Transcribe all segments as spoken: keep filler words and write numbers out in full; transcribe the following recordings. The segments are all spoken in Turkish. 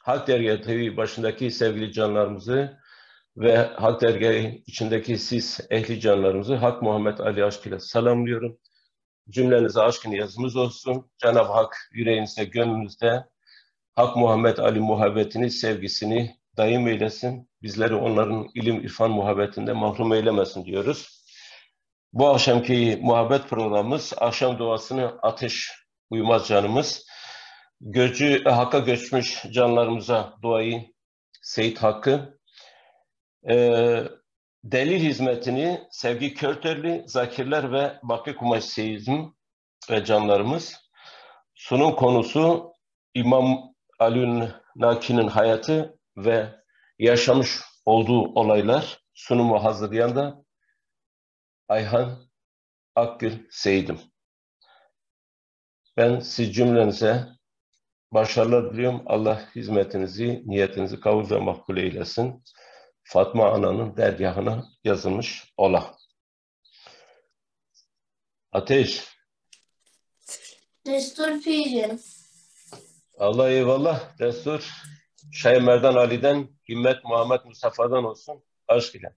Hak Dergâhı T V başındaki sevgili canlarımızı ve Hak Dergâhı içindeki siz ehli canlarımızı Hak Muhammed Ali aşkıyla selamlıyorum. Cümlenize aşkın yazımız olsun. Cenab-ı Hak yüreğinizde, gönlünüzde Hak Muhammed Ali muhabbetini, sevgisini daim eylesin. Bizleri onların ilim, irfan muhabbetinde mahrum eylemesin diyoruz. Bu akşamki muhabbet programımız, akşam duasını ateş uyumaz canımız. Göcü, Hakk'a göçmüş canlarımıza duayı Seyit Hakkı. Ee, delil hizmetini Sevgi Körtörlü, Zakirler ve Bakı Kumaş Seyizm ve canlarımız. Sunum konusu İmam Ali Naki'nin hayatı ve yaşamış olduğu olaylar. Sunumu hazırlayan da Ayhan Akgül Seyit'im. Ben siz cümlenize başarılar diliyorum. Allah hizmetinizi, niyetinizi kabul ve makbul eylesin. Fatma Ana'nın dergahına yazılmış ola. Ateş. Destur Pirim. Allah eyvallah. Destur. Şeyh Merdan Ali'den, Himmet Muhammed Mustafa'dan olsun. Aşk ile.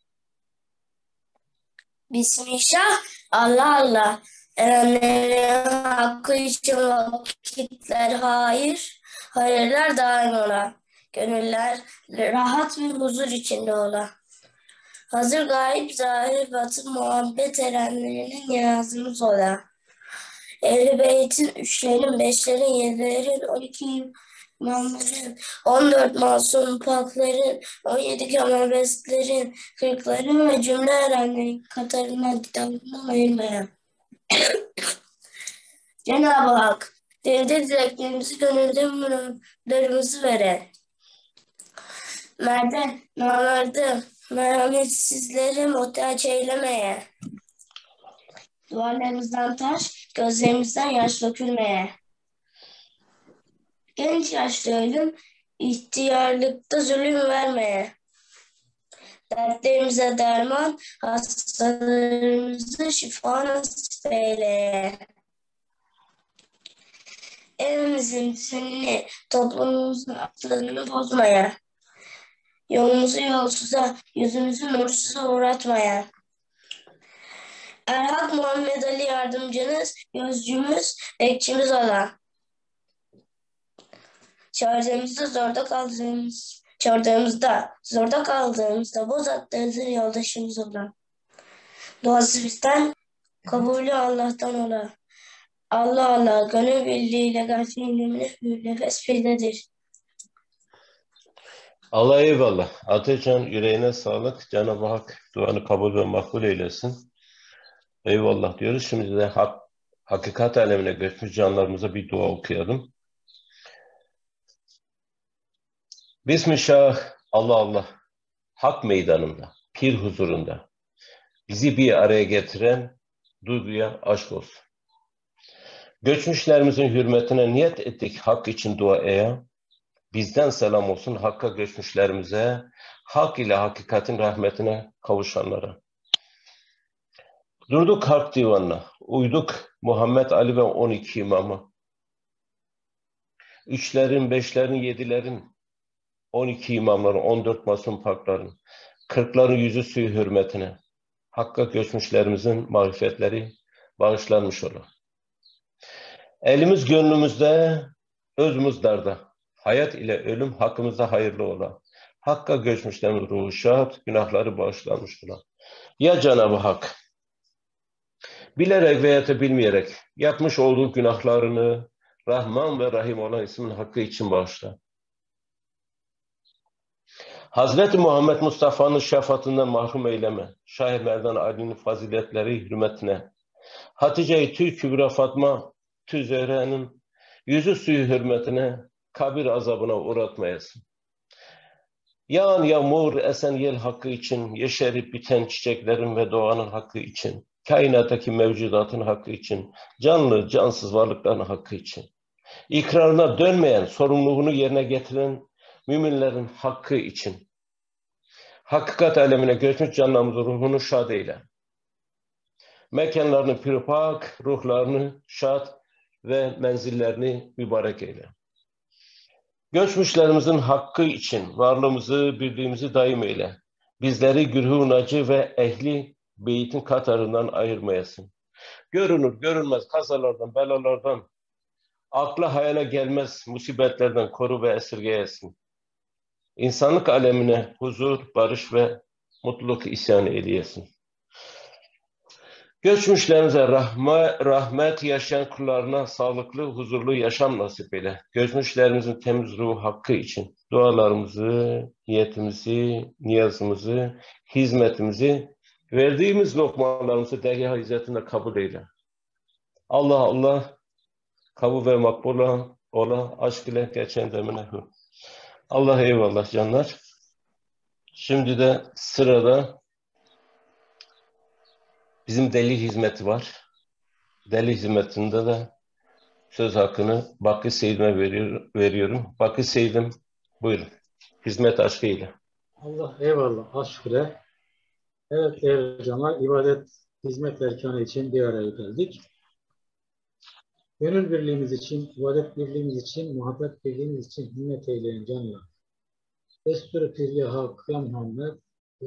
Bismillah, Allah Allah. Erenlerin hakkı için vakitler hayır, hayırlar daim ola. Gönüller rahat ve huzur içinde ola. Hazır gayip zahir batı muhabbet erenlerinin yazımız ola. Ehl-i Beyt'in, üçlerin, beşlerin, yedilerin, on iki imamların, on dört masum pakların, on yedi kemalbestlerin, kırkların ve cümle erenlerin katarından kitabından ayırmayan. Cenab-ı Hak, dilde dileklerimizi, gönülde münirlerimizi veren. Merde, namerde, merhametsizleri muhtaç eylemeye. Duvarlarımızdan taş, gözlerimizden yaş dökülmeye. Genç yaşta ölüm, ihtiyarlıkta zulüm vermeye. Dertlerimize derman, hastalarımıza şifa nasip eyleye. Evimizin düzenini, toplumumuzun aklını bozmaya. Yolumuzu yolsuza, yüzümüzü nursuza uğratmaya. Erhak Muhammed Ali yardımcınız, gözcümüz, bekçimiz olan. Çağırdığımızda zorda kaldığımız, çağırdığımızda zorda kaldığımızda boz attığımızın yoldaşımız olan. Duası bizden, kabulü Allah'tan ola. Allah Allah, gönül birliğiyle gafilliğine bir nefes birdedir. Allah eyvallah. Ateşcan yüreğine sağlık. Cenab-ı Hak duanı kabul ve makbul eylesin. Eyvallah diyoruz. Şimdi de hak, hakikat alemine göçmüş canlarımıza bir dua okuyalım. Bismillah, Allah Allah. Hak meydanında, pir huzurunda bizi bir araya getiren duyguya aşk olsun. Göçmüşlerimizin hürmetine niyet ettik hak için duaya. Bizden selam olsun Hakk'a göçmüşlerimize, hak ile hakikatin rahmetine kavuşanlara. Durduk Hak divanına, uyduk Muhammed Ali ve on iki imamı. Üçlerin, beşlerin, yedilerin, on iki imamların, on dört masum pakların, kırkların yüzü suyu hürmetine, Hakk'a göçmüşlerimizin marifetleri bağışlanmış ola. Elimiz gönlümüzde, özümüz darda. Hayat ile ölüm hakkımızda hayırlı ola. Hakk'a göçmüşlerin ruhu şad, günahları bağışlanmış ola. Ya Cenab-ı Hak, bilerek veya da bilmeyerek yapmış olduğu günahlarını Rahman ve Rahim olan ismin hakkı için bağışla. Hazreti Muhammed Mustafa'nın şefaatinden mahrum eyleme. Şah Merdan Ali'nin faziletleri hürmetine. Hatice-i Tül Kübra Fatma Tü Zehre'nin yüzü suyu hürmetine kabir azabına uğratmayasın. Yağan yağmur, esen yel hakkı için, yeşerip biten çiçeklerin ve doğanın hakkı için, kainattaki mevcudatın hakkı için, canlı, cansız varlıkların hakkı için, ikrarına dönmeyen, sorumluluğunu yerine getiren müminlerin hakkı için, hakikat alemine göçmüş canlarımızın ruhunu şad eyle. Mekanlarını pürpak, ruhlarını şad ve menzillerini mübarek eyle. Göçmüşlerimizin hakkı için varlığımızı, birliğimizi daim eyle. Bizleri gürhûn acı ve ehli beytin katarından ayırmayasın. Görünür, görünmez kazalardan, belalardan, akla hayale gelmez musibetlerden koru ve esirgeyesin. İnsanlık alemine huzur, barış ve mutluluk isyan eyleyesin. Göçmüşlerimize rahme, rahmet yaşayan kullarına sağlıklı, huzurlu yaşam nasip eyle. Göçmüşlerimizin temiz ruhu hakkı için dualarımızı, niyetimizi, niyazımızı, hizmetimizi, verdiğimiz lokmalarımızı dergâh izzetinde kabul eyle. Allah Allah, kabul ve makbul ola, aşk ile geçen demine hu. Allah eyvallah canlar. Şimdi de sırada bizim deli hizmeti var. Deli hizmetinde de söz hakkını Bakı Seyid'ime veriyor, veriyorum. Bakı Seyid'im buyurun. Hizmet aşkıyla. Allah eyvallah. Aşkıyla. Evet değerli canlar, ibadet, hizmet erkanı için bir araya geldik. Gönül birliğimiz için, ibadet birliğimiz için, muhabbet birliğimiz için himmet eyleyen canlar. Destur-u Piryaha Kıya Muhammed.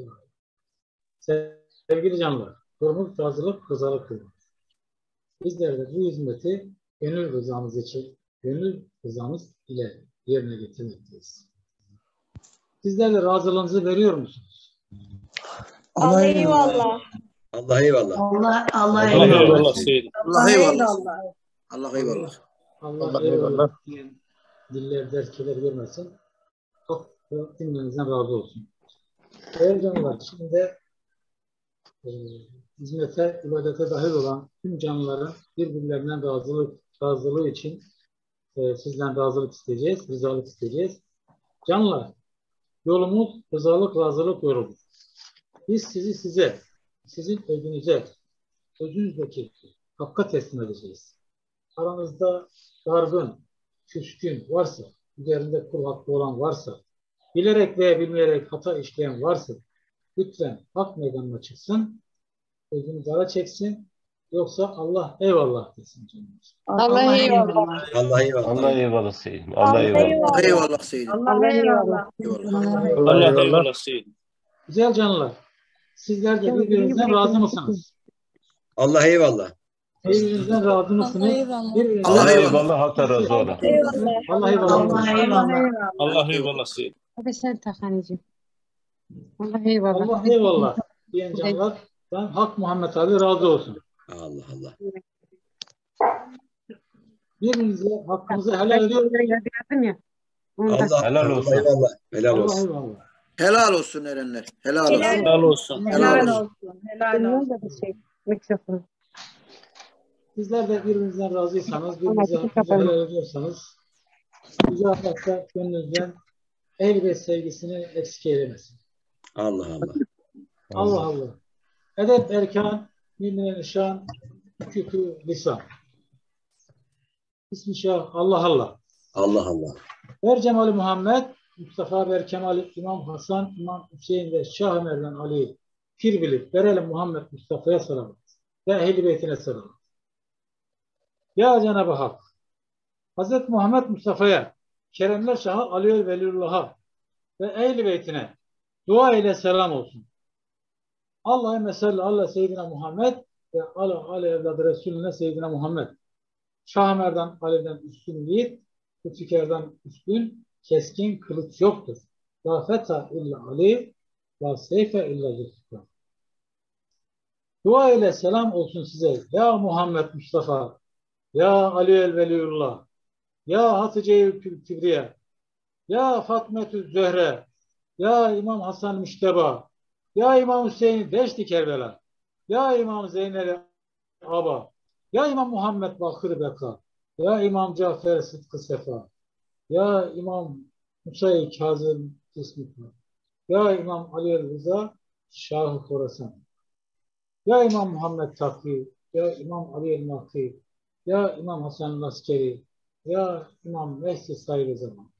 Sevgili canlar, kurumuz razılık, rızalık kurumuz. Bizler de bu hizmeti gönül rızamız için, gönül rızamız ile yerine getirmekteyiz. Sizler de razılığınızı veriyor musunuz? Allah eyvallah. Allah eyvallah. Allah Allah Allah eyvallah. eyvallah Seyyid. Allah eyvallah. Allah eyvallah. Allah, Allah eyvallah eyvallah. diyen diller, derkeler görmesin. Çok dinlerinizden razı olsun. Değerli canlılar, şimdi e, hizmete, ibadete dahil olan tüm canlıların birbirlerinden razılık, razılığı için e, sizden razılık isteyeceğiz, rızalık isteyeceğiz. Canlılar, yolumuz rızalık, razılık yoludur. Biz sizi size, sizin özünüze, özünüzdeki hakka teslim edeceğiz. Aranızda dargın, küskün varsa, üzerinde kul hakkı olan varsa, bilerek veya bilmeyerek hata işleyen varsa, lütfen hak meydanına çıksın, özünü dara çeksin, yoksa Allah eyvallah desin canımız. Allah eyvallah. Allah eyvallah. Allah eyvallah Seyid'im. Allah eyvallah. Allah eyvallah Seyyid. Allah eyvallah. Eyvallah. Allah eyvallah Seyyid. Güzel canlılar, sizler de birbirinizden razı mısınız? Allah eyvallah. Birbirinizden razı mısınız? Birbirinizden- Allah Allah eyvallah. eyvallah. Hatta razı ola. Allah eyvallah. Allah eyvallah. Allah eyvallah Seyyid. Hadi sen tak anneciğim. Allah eyvallah. Allah eyvallah diyen canlar, ben Hak Muhammed Ali razı olsun. Allah Allah. Birbirinize hakkınızı helal ediyor. Yardım ya. Onu da Allah Helal olsun. Eyvallah. Helal Allah olsun. eyvallah. Helal olsun erenler. Helal olsun. Helal olsun. Helal olsun. Helal da bir şey. Mikrofon. Sizler de birbirinizden razıysanız, birbirinize hakkınızı helal ediyorsanız, Yüce Allah'ta gönlünüzden el ve sevgisini eksik eylemesin. Allah Allah. Allah Allah. Edep erkan, mümine nişan, küfü lisan. Bismillah, Allah Allah. Allah Allah. Ver Cemal-i Muhammed, Mustafa Ber Kemal, İmam Hasan, İmam Hüseyin ve Şah Ömer'den Ali, pir bilip verelim Muhammed Mustafa'ya selamet ve ehl-i beytine selamet. Ya Cenab-ı Hak, Hazreti Muhammed Mustafa'ya, Keremler Şahı Ali Veliullah'a ve ehl-i beytine dua ile selam olsun. Allah'ı mesalli Allah Seyyidina Muhammed ve ala Ali evladı Resulüne Seyyidina Muhammed. Şah Ömer'den Ali'den üstün yiğit, Kütüker'den üstün, keskin kılıç yoktur. La feta illa Ali, la seyfe illa zülfikar. Dua ile selam olsun size. Ya Muhammed Mustafa, ya Ali el Veliullah, ya Hatice-i Kübriye, ya Fatmetü Zöhre, ya İmam Hasan Müşteba, ya İmam Hüseyin Deşti Kerbela, ya İmam Zeynel Aba, ya İmam Muhammed Bakır Beka, ya İmam Cafer Sıtkı Sefa, ya İmam Musa-i Kazım İsmikma, ya İmam Ali el Rıza Şah-ı Khorasan, ya İmam Muhammed Takvi, ya İmam Ali el Mahdi, ya İmam Hasan Askeri, ya İmam Mehdi Said Zaman.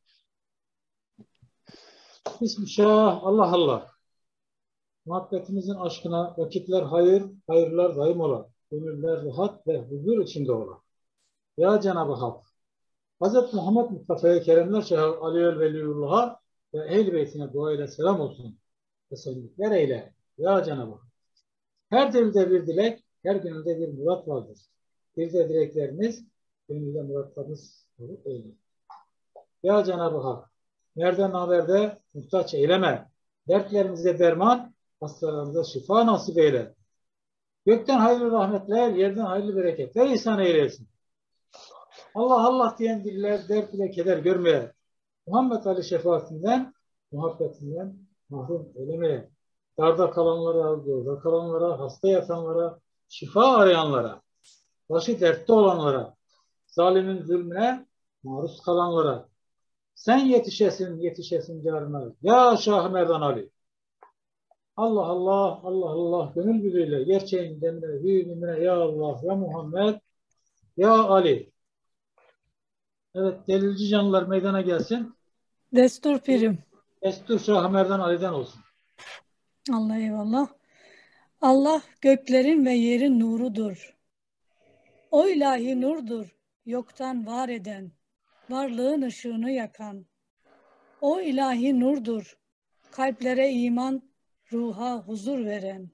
Bismillah, Allah Allah. Muhabbetimizin aşkına vakitler hayır, hayırlar daim ola. Gönüller rahat ve huzur içinde ola. Ya Cenab-ı Hak, Hazreti Muhammed Mustafa'ya keremler Şahı Ali Veliyullah'a ve ehl-i beytine dua ile selam olsun. Tesellikler eyle. Ya Cenab-ı Hak. Her dilde bir dilek, her gönülde bir murat vardır. Dilde dilekleriniz, gönülde muratlarınız olur eyle. Ya Cenab-ı Hak. Nereden haberde muhtaç eyleme. Dertlerimize derman, hastalarımıza şifa nasip eyle. Gökten hayırlı rahmetler, yerden hayırlı bereketler ihsan eylesin. Allah Allah diyen diller dert ile keder görmeye, Muhammed Ali şefaatinden, muhabbetinden mahrum eylemeye, darda kalanlara, yolda kalanlara, hasta yatanlara, şifa arayanlara, başı dertte olanlara, zalimin zulmüne maruz kalanlara, sen yetişesin, yetişesin carına, ya Şah-ı Merdan Ali. Allah Allah, Allah Allah, gönül birliğiyle, gerçeğin demine, büyüğüne, ya Allah, ya Muhammed, ya Ali. Evet, delilci canlılar meydana gelsin. Destur pirim. Destur Şah-ı Merdan Ali'den olsun. Allah eyvallah. Allah göklerin ve yerin nurudur. O ilahi nurdur, yoktan var eden, varlığın ışığını yakan. O ilahi nurdur, kalplere iman, ruha huzur veren.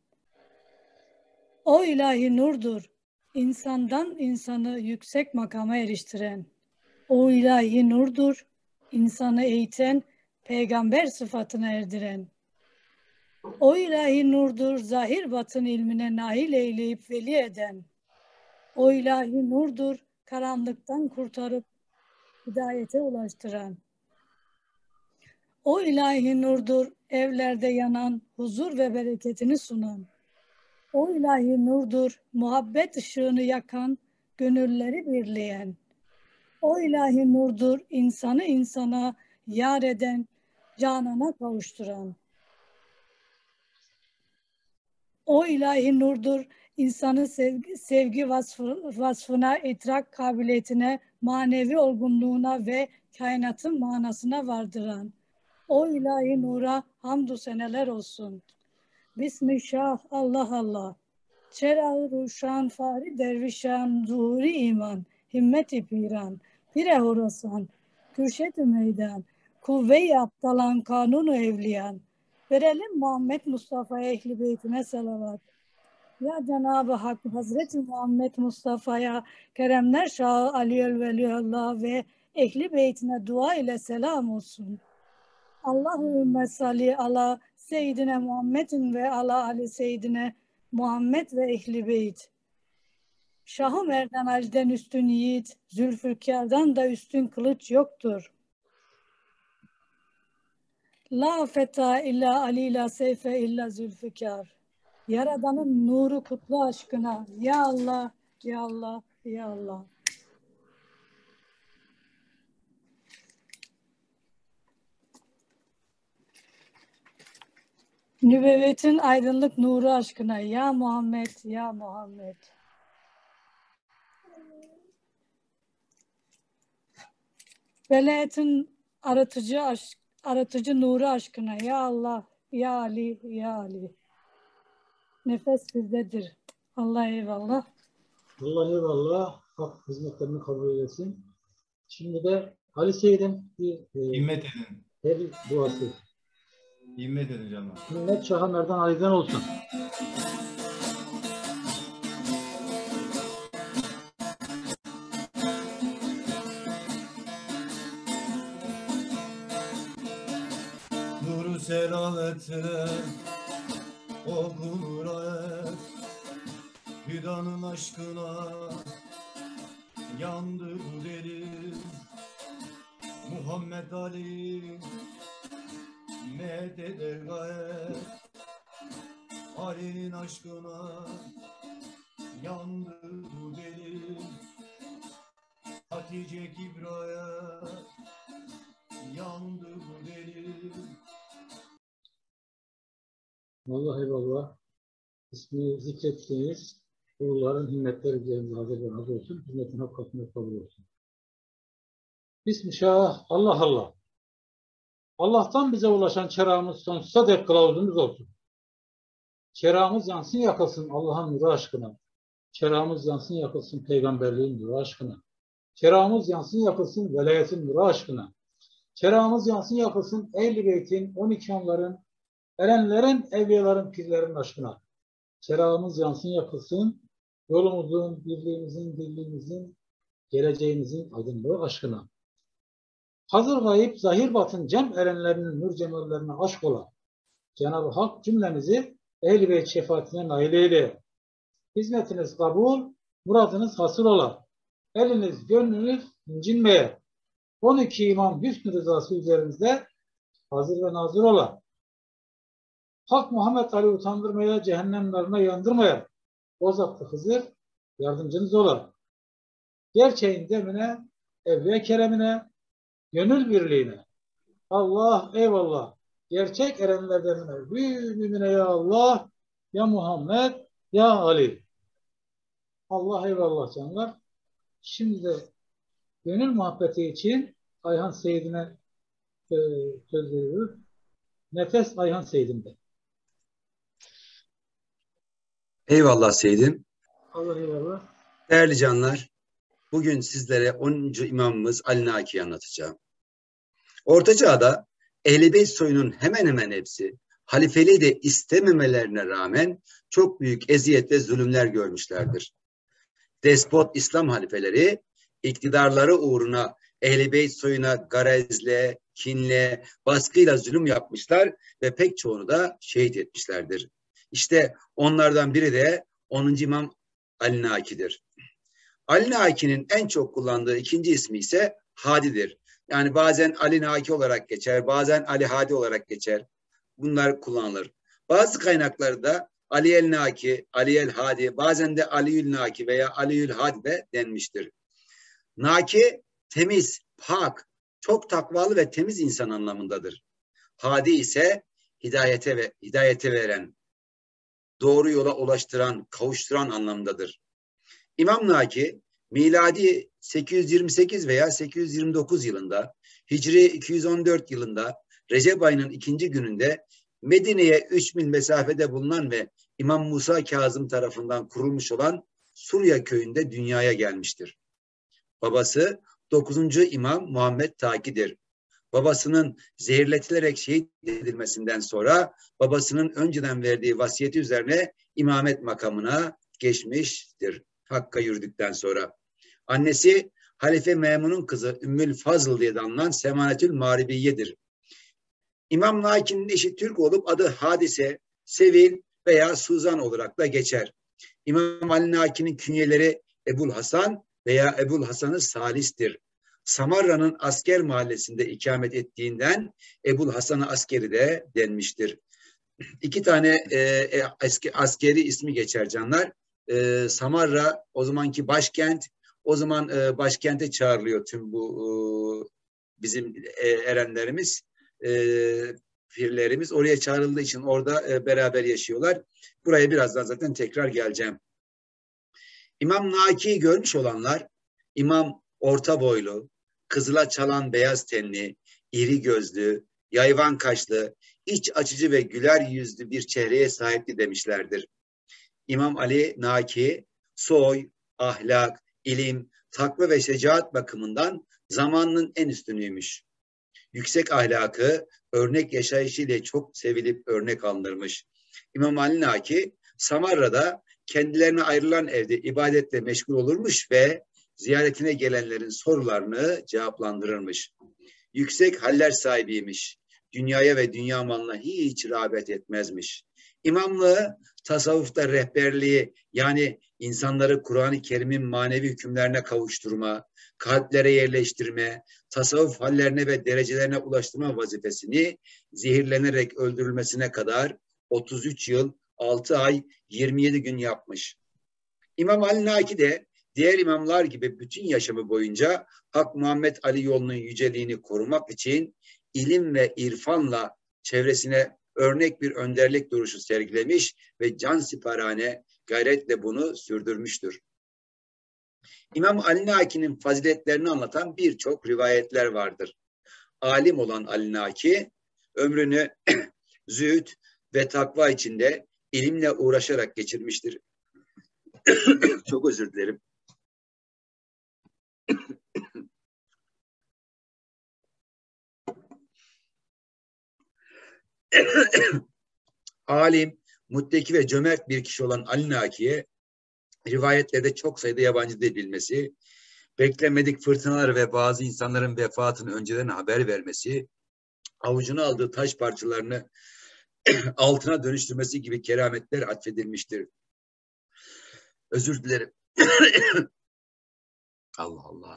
O ilahi nurdur, insandan insanı yüksek makama eriştiren. O ilahi nurdur, insanı eğiten, peygamber sıfatına erdiren. O ilahi nurdur, zahir batın ilmine nail eyleyip veli eden. O ilahi nurdur, karanlıktan kurtarıp hidayete ulaştıran. O ilahi nurdur, evlerde yanan, huzur ve bereketini sunan. O ilahi nurdur, muhabbet ışığını yakan, gönülleri birleyen. O ilahi nurdur, insanı insana yar eden, canana kavuşturan. O ilahi nurdur, insanı sevgi, sevgi vasfı, vasfına, idrak kabiliyetine, manevi olgunluğuna ve kainatın manasına vardıran. O ilahi nura hamdü seneler olsun. Bismillah, Allah Allah. Çerağı ruşan, fari dervişan, zuhuri iman, himmet-i piran, pire horasan, kürşet-i meydan, kuvve-i aptalan, kanunu evliyan. Verelim Muhammed Mustafa ehli beytine salavat. Ya Cenab-ı Hak Hazreti Muhammed Mustafa'ya keremler Şahı Ali Veliyullah ve ehli beytine dua ile selam olsun. Allahümme salli ala seyyidine Muhammedin ve ala ali seyyidine Muhammed ve ehli beyt. Şah-ı Merdan Ali'den üstün yiğit, Zülfükar'dan da üstün kılıç yoktur. La feta illa Ali la seyfe illa Zülfikar. Yaradanın nuru kutlu aşkına. Ya Allah, ya Allah, ya Allah. Nübüvvetin aydınlık nuru aşkına. Ya Muhammed, ya Muhammed. Velayetin aratıcı aşk, aratıcı nuru aşkına. Ya Allah, ya Ali, ya Ali. Nefes bizdedir. Allah eyvallah. Allah eyvallah. Hak hizmetlerini kabul eylesin. Şimdi de Ali Seyit'in bir e, Himmet edin. her duası. Himmet edin canım. Himmet Şah-ı Merdan Ali'den olsun. Nuru selamete okunur ayet, Hüdanın aşkına yandı bu deli. Muhammed Ali medede gayet, Ali'nin aşkına yandı bu deli. Hatice Kibra'ya yandı bu deli. Vallahi eyvallah. İsmi zikrettiğiniz kulların himmetleri üzerinde hazır razı olsun. Himmetin hakikatine kabul olsun. Bismillah, Allah Allah. Allah'tan bize ulaşan çerağımız sonsuza dek kılavuzumuz olsun. Çerağımız yansın yakılsın Allah'ın nuru aşkına. Çerağımız yansın yakılsın peygamberliğin nuru aşkına. Çerağımız yansın yapılsın velayetin nuru aşkına. Çerağımız yansın yapılsın Ehl-i Beyt'in, on iki imamların, erenlerin, evliyaların, pirlerin aşkına. Çerağımız yansın yapılsın yolumuzun, birliğimizin, birliğimizin, geleceğimizin aydınlığı aşkına. Hazır gayip, zahir batın cem erenlerinin nur cemallerine aşk ola. Cenab-ı Hak cümlemizi Ehl-i Beyt şefaatine nail eyle. Hizmetiniz kabul, muradınız hasıl ola. Eliniz, gönlünüz incinmeye. on iki imam hüsnü rızası üzerimizde hazır ve nazır ola. Hak Muhammed Ali utandırmaya, cehennem narına yandırmaya. O zat-ı Hızır yardımcınız ola. Gerçeğin demine, evliya keremine, gönül birliğine. Allah eyvallah. Gerçek erenler demine. Müminine ya Allah, ya Muhammed, ya Ali. Allah eyvallah canlar. Şimdi de gönül muhabbeti için Ayhan Seyyid'ine e, söz veriyoruz. Nefes Ayhan Seyyid'imde. Eyvallah Seydim. Allah eyvallah. Değerli canlar, bugün sizlere onuncu imamımız Ali Naki'yi anlatacağım. Orta Çağ'da Ehl-i Beyt soyunun hemen hemen hepsi halifeliği de istememelerine rağmen çok büyük eziyet ve zulümler görmüşlerdir. Despot İslam halifeleri iktidarları uğruna Ehl-i Beyt soyuna garezle, kinle, baskıyla zulüm yapmışlar ve pek çoğunu da şehit etmişlerdir. İşte onlardan biri de onuncu İmam Ali Naki'dir. Ali Naki'nin en çok kullandığı ikinci ismi ise Hadi'dir. Yani bazen Ali Naki olarak geçer, bazen Ali Hadi olarak geçer. Bunlar kullanılır. Bazı kaynaklarda Ali el Naki, Ali el Hadi, bazen de Aliül Naki veya Aliül Hadi de denmiştir. Naki temiz, pak, çok takvalı ve temiz insan anlamındadır. Hadi ise hidayete ve hidayete veren, doğru yola ulaştıran, kavuşturan anlamındadır. İmam Naki miladi sekiz yüz yirmi sekiz veya sekiz yüz yirmi dokuz yılında, Hicri iki yüz on dört yılında Recep ayının ikinci gününde Medine'ye üç mil mesafede bulunan ve İmam Musa Kazım tarafından kurulmuş olan Surya köyünde dünyaya gelmiştir. Babası dokuzuncu İmam Muhammed Taki'dir. Babasının zehirletilerek şehit edilmesinden sonra babasının önceden verdiği vasiyeti üzerine imamet makamına geçmiştir. Hakk'a yürüdükten sonra. Annesi Halife Memun'un kızı Ümmül Fazıl diye de anılan Semanetül Maribiye'dir. İmam Naki'nin eşi Türk olup adı Hadise, Sevil veya Suzan olarak da geçer. İmam Ali Naki'nin künyeleri Ebul Hasan veya Ebul Hasan-ı Salis'tir. Samarra'nın asker mahallesinde ikamet ettiğinden Ebul Hasan-ı Askeri de denmiştir. İki tane e, eski askeri ismi geçer canlar. E, Samarra o zamanki başkent, o zaman e, başkente çağrılıyor tüm bu e, bizim e, erenlerimiz, e, pirlerimiz oraya çağrıldığı için orada e, beraber yaşıyorlar. Buraya birazdan zaten tekrar geleceğim. İmam Naki'yi görmüş olanlar, İmam orta boylu, kızıla çalan beyaz tenli, iri gözlü, yayvan kaşlı, iç açıcı ve güler yüzlü bir çehreye sahipti demişlerdir. İmam Ali Naki, soy, ahlak, ilim, takva ve şecaat bakımından zamanının en üstünüymüş. Yüksek ahlakı, örnek yaşayışıyla çok sevilip örnek alınırmış. İmam Ali Naki, Samarra'da kendilerine ayrılan evde ibadetle meşgul olurmuş ve ziyaretine gelenlerin sorularını cevaplandırırmış. Yüksek haller sahibiymiş. Dünyaya ve dünya malına hiç rağbet etmezmiş. İmamlığı, tasavvufta rehberliği, yani insanları Kur'an-ı Kerim'in manevi hükümlerine kavuşturma, kalplere yerleştirme, tasavvuf hallerine ve derecelerine ulaştırma vazifesini zehirlenerek öldürülmesine kadar otuz üç yıl, altı ay, yirmi yedi gün yapmış. İmam Ali Naki de diğer imamlar gibi bütün yaşamı boyunca Hak Muhammed Ali yolunun yüceliğini korumak için ilim ve irfanla çevresine örnek bir önderlik duruşu sergilemiş ve cansiparane gayretle bunu sürdürmüştür. İmam Ali Naki'nin faziletlerini anlatan birçok rivayetler vardır. Alim olan Ali Naki ömrünü zühd ve takva içinde ilimle uğraşarak geçirmiştir. Çok özür dilerim. Alim, mutteki ve cömert bir kişi olan Ali Naki'ye rivayetlerde çok sayıda yabancı dil bilmesi, beklenmedik fırtınalar ve bazı insanların vefatını önceden haber vermesi, avucuna aldığı taş parçalarını altına dönüştürmesi gibi kerametler atfedilmiştir. Özür dilerim. Allah Allah.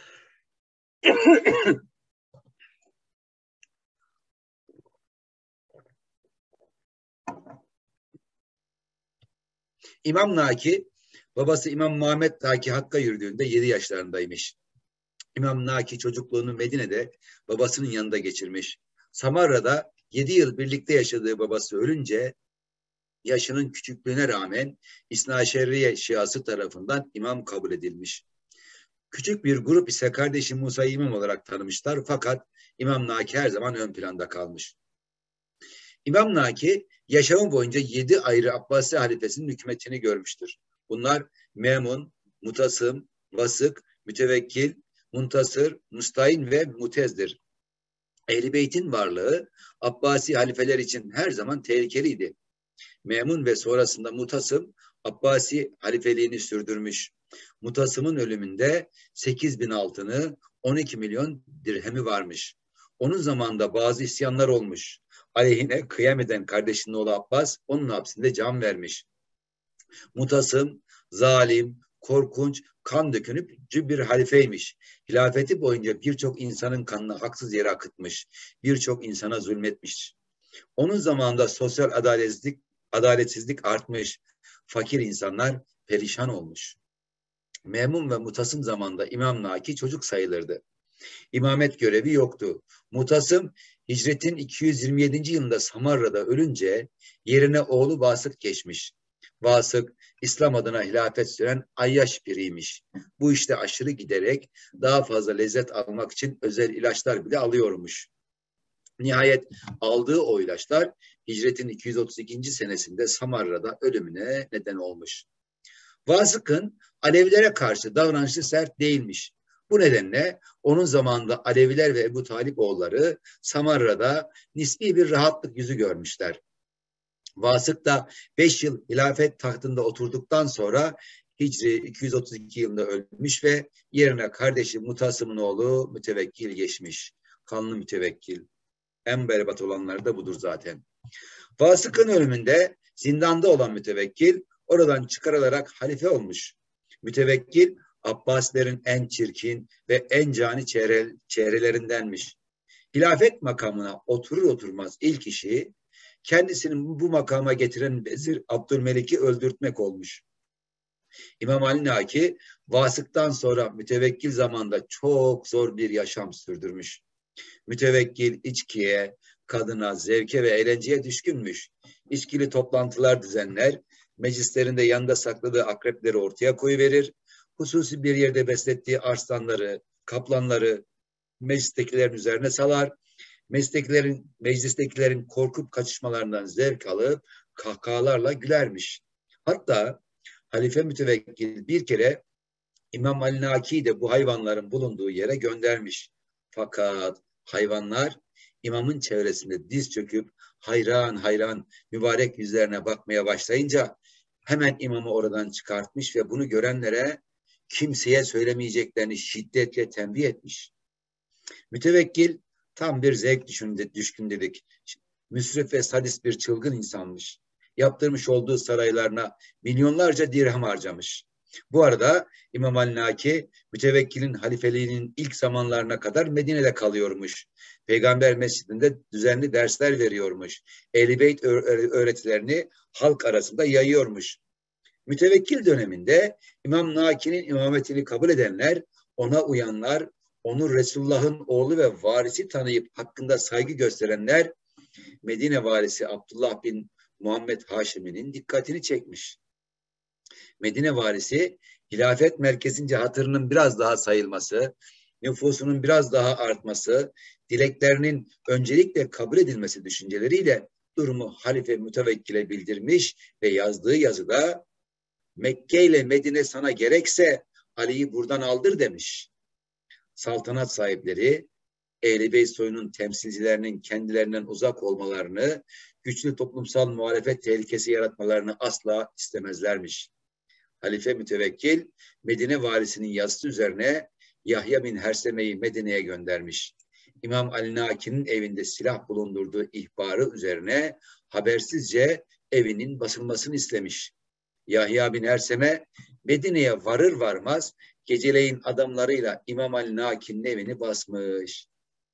İmam Naki, babası İmam Muhammed Naki Hakk'a yürüdüğünde yedi yaşlarındaymış. İmam Naki çocukluğunu Medine'de babasının yanında geçirmiş. Samarra'da yedi yıl birlikte yaşadığı babası ölünce yaşının küçüklüğüne rağmen İsnaşerriye Şiası tarafından imam kabul edilmiş. Küçük bir grup ise kardeşi Musa'yı imam olarak tanımışlar fakat İmam Naki her zaman ön planda kalmış. İmam Naki yaşamı boyunca yedi ayrı Abbasi halifesinin hükümetini görmüştür. Bunlar Memun, Mutasım, Vasık, Mütevekkil, Muntasır, Mustahin ve Mutez'dir. Ehl-i Beyt'in varlığı Abbasi halifeler için her zaman tehlikeliydi. Memun ve sonrasında Mutasım Abbasi halifeliğini sürdürmüş. Mutasım'ın ölümünde sekiz bin altını, on iki milyon dirhemi varmış. Onun zamanında bazı isyanlar olmuş. Aleyhine kıyam eden kardeşinin oğlu Abbas onun hapsinde can vermiş. Mutasım, zalim, korkunç, kan dökünüp bir halifeymiş. Hilafeti boyunca birçok insanın kanını haksız yere akıtmış. Birçok insana zulmetmiş. Onun zamanında sosyal adaletsizlik, adaletsizlik artmış. Fakir insanlar perişan olmuş. Memun ve Mutasım zamanında İmam Naki çocuk sayılırdı. İmamet görevi yoktu. Mutasım hicretin iki yüz yirmi yedinci yılında Samarra'da ölünce yerine oğlu Vasık geçmiş. Vasık İslam adına hilafet süren ayyaş biriymiş. Bu işte aşırı giderek daha fazla lezzet almak için özel ilaçlar bile alıyormuş. Nihayet aldığı o ilaçlar hicretin iki yüz otuz ikinci senesinde Samarra'da ölümüne neden olmuş. Vasık'ın Alevilere karşı davranışı sert değilmiş. Bu nedenle onun zamanında Aleviler ve Ebu Talip oğulları Samarra'da nispi bir rahatlık yüzü görmüşler. Vasık da beş yıl hilafet tahtında oturduktan sonra Hicri iki yüz otuz iki yılında ölmüş ve yerine kardeşi Mutasım'ın oğlu Mütevekkil geçmiş. Kanlı Mütevekkil. En berbat olanları da budur zaten. Vasık'ın ölümünde zindanda olan Mütevekkil oradan çıkarılarak halife olmuş. Mütevekkil Abbasilerin en çirkin ve en cani çehre, çehrelerindenmiş. Hilafet makamına oturur oturmaz ilk işi kendisini bu makama getiren vezir Abdülmelik'i öldürtmek olmuş. İmam Ali Naki Vasık'tan sonra Mütevekkil zamanda çok zor bir yaşam sürdürmüş. Mütevekkil içkiye, kadına, zevke ve eğlenceye düşkünmüş. İçkili toplantılar düzenler, meclislerinde yanında sakladığı akrepleri ortaya koyuverir, hususi bir yerde beslettiği arslanları, kaplanları meclistekilerin üzerine salar, meclistekilerin, meclistekilerin korkup kaçışmalarından zevk alıp kahkahalarla gülermiş. Hatta Halife Mütevekkil bir kere İmam Ali Naki'yi de bu hayvanların bulunduğu yere göndermiş. Fakat hayvanlar imamın çevresinde diz çöküp hayran hayran mübarek yüzlerine bakmaya başlayınca hemen imamı oradan çıkartmış ve bunu görenlere kimseye söylemeyeceklerini şiddetle tembih etmiş. Mütevekkil tam bir zevk düşkün dedik. Müsrif ve sadist bir çılgın insanmış. Yaptırmış olduğu saraylarına milyonlarca dirhem harcamış. Bu arada İmam Ali Naki Mütevekkil'in halifeliğinin ilk zamanlarına kadar Medine'de kalıyormuş. Peygamber Mescidinde düzenli dersler veriyormuş. Ehl-i Beyt öğretilerini halk arasında yayıyormuş. Mütevekkil döneminde İmam Naki'nin imametini kabul edenler, ona uyanlar, onu Resulullah'ın oğlu ve varisi tanıyıp hakkında saygı gösterenler Medine valisi Abdullah bin Muhammed Haşimi'nin dikkatini çekmiş. Medine valisi hilafet merkezince hatırının biraz daha sayılması, nüfusunun biraz daha artması, dileklerinin öncelikle kabul edilmesi düşünceleriyle durumu Halife Mütevekkil'e bildirmiş ve yazdığı yazıda Mekke ile Medine sana gerekse Ali'yi buradan aldır demiş. Saltanat sahipleri Ehl-i Beyt soyunun temsilcilerinin kendilerinden uzak olmalarını, güçlü toplumsal muhalefet tehlikesi yaratmalarını asla istemezlermiş. Halife Mütevekkil, Medine valisinin yazısı üzerine Yahya bin Herseme'yi Medine'ye göndermiş. İmam Ali Naki'nin evinde silah bulundurduğu ihbarı üzerine habersizce evinin basılmasını istemiş. Yahya bin Herseme Medine'ye varır varmaz geceleyin adamlarıyla İmam Ali Naki'nin evini basmış.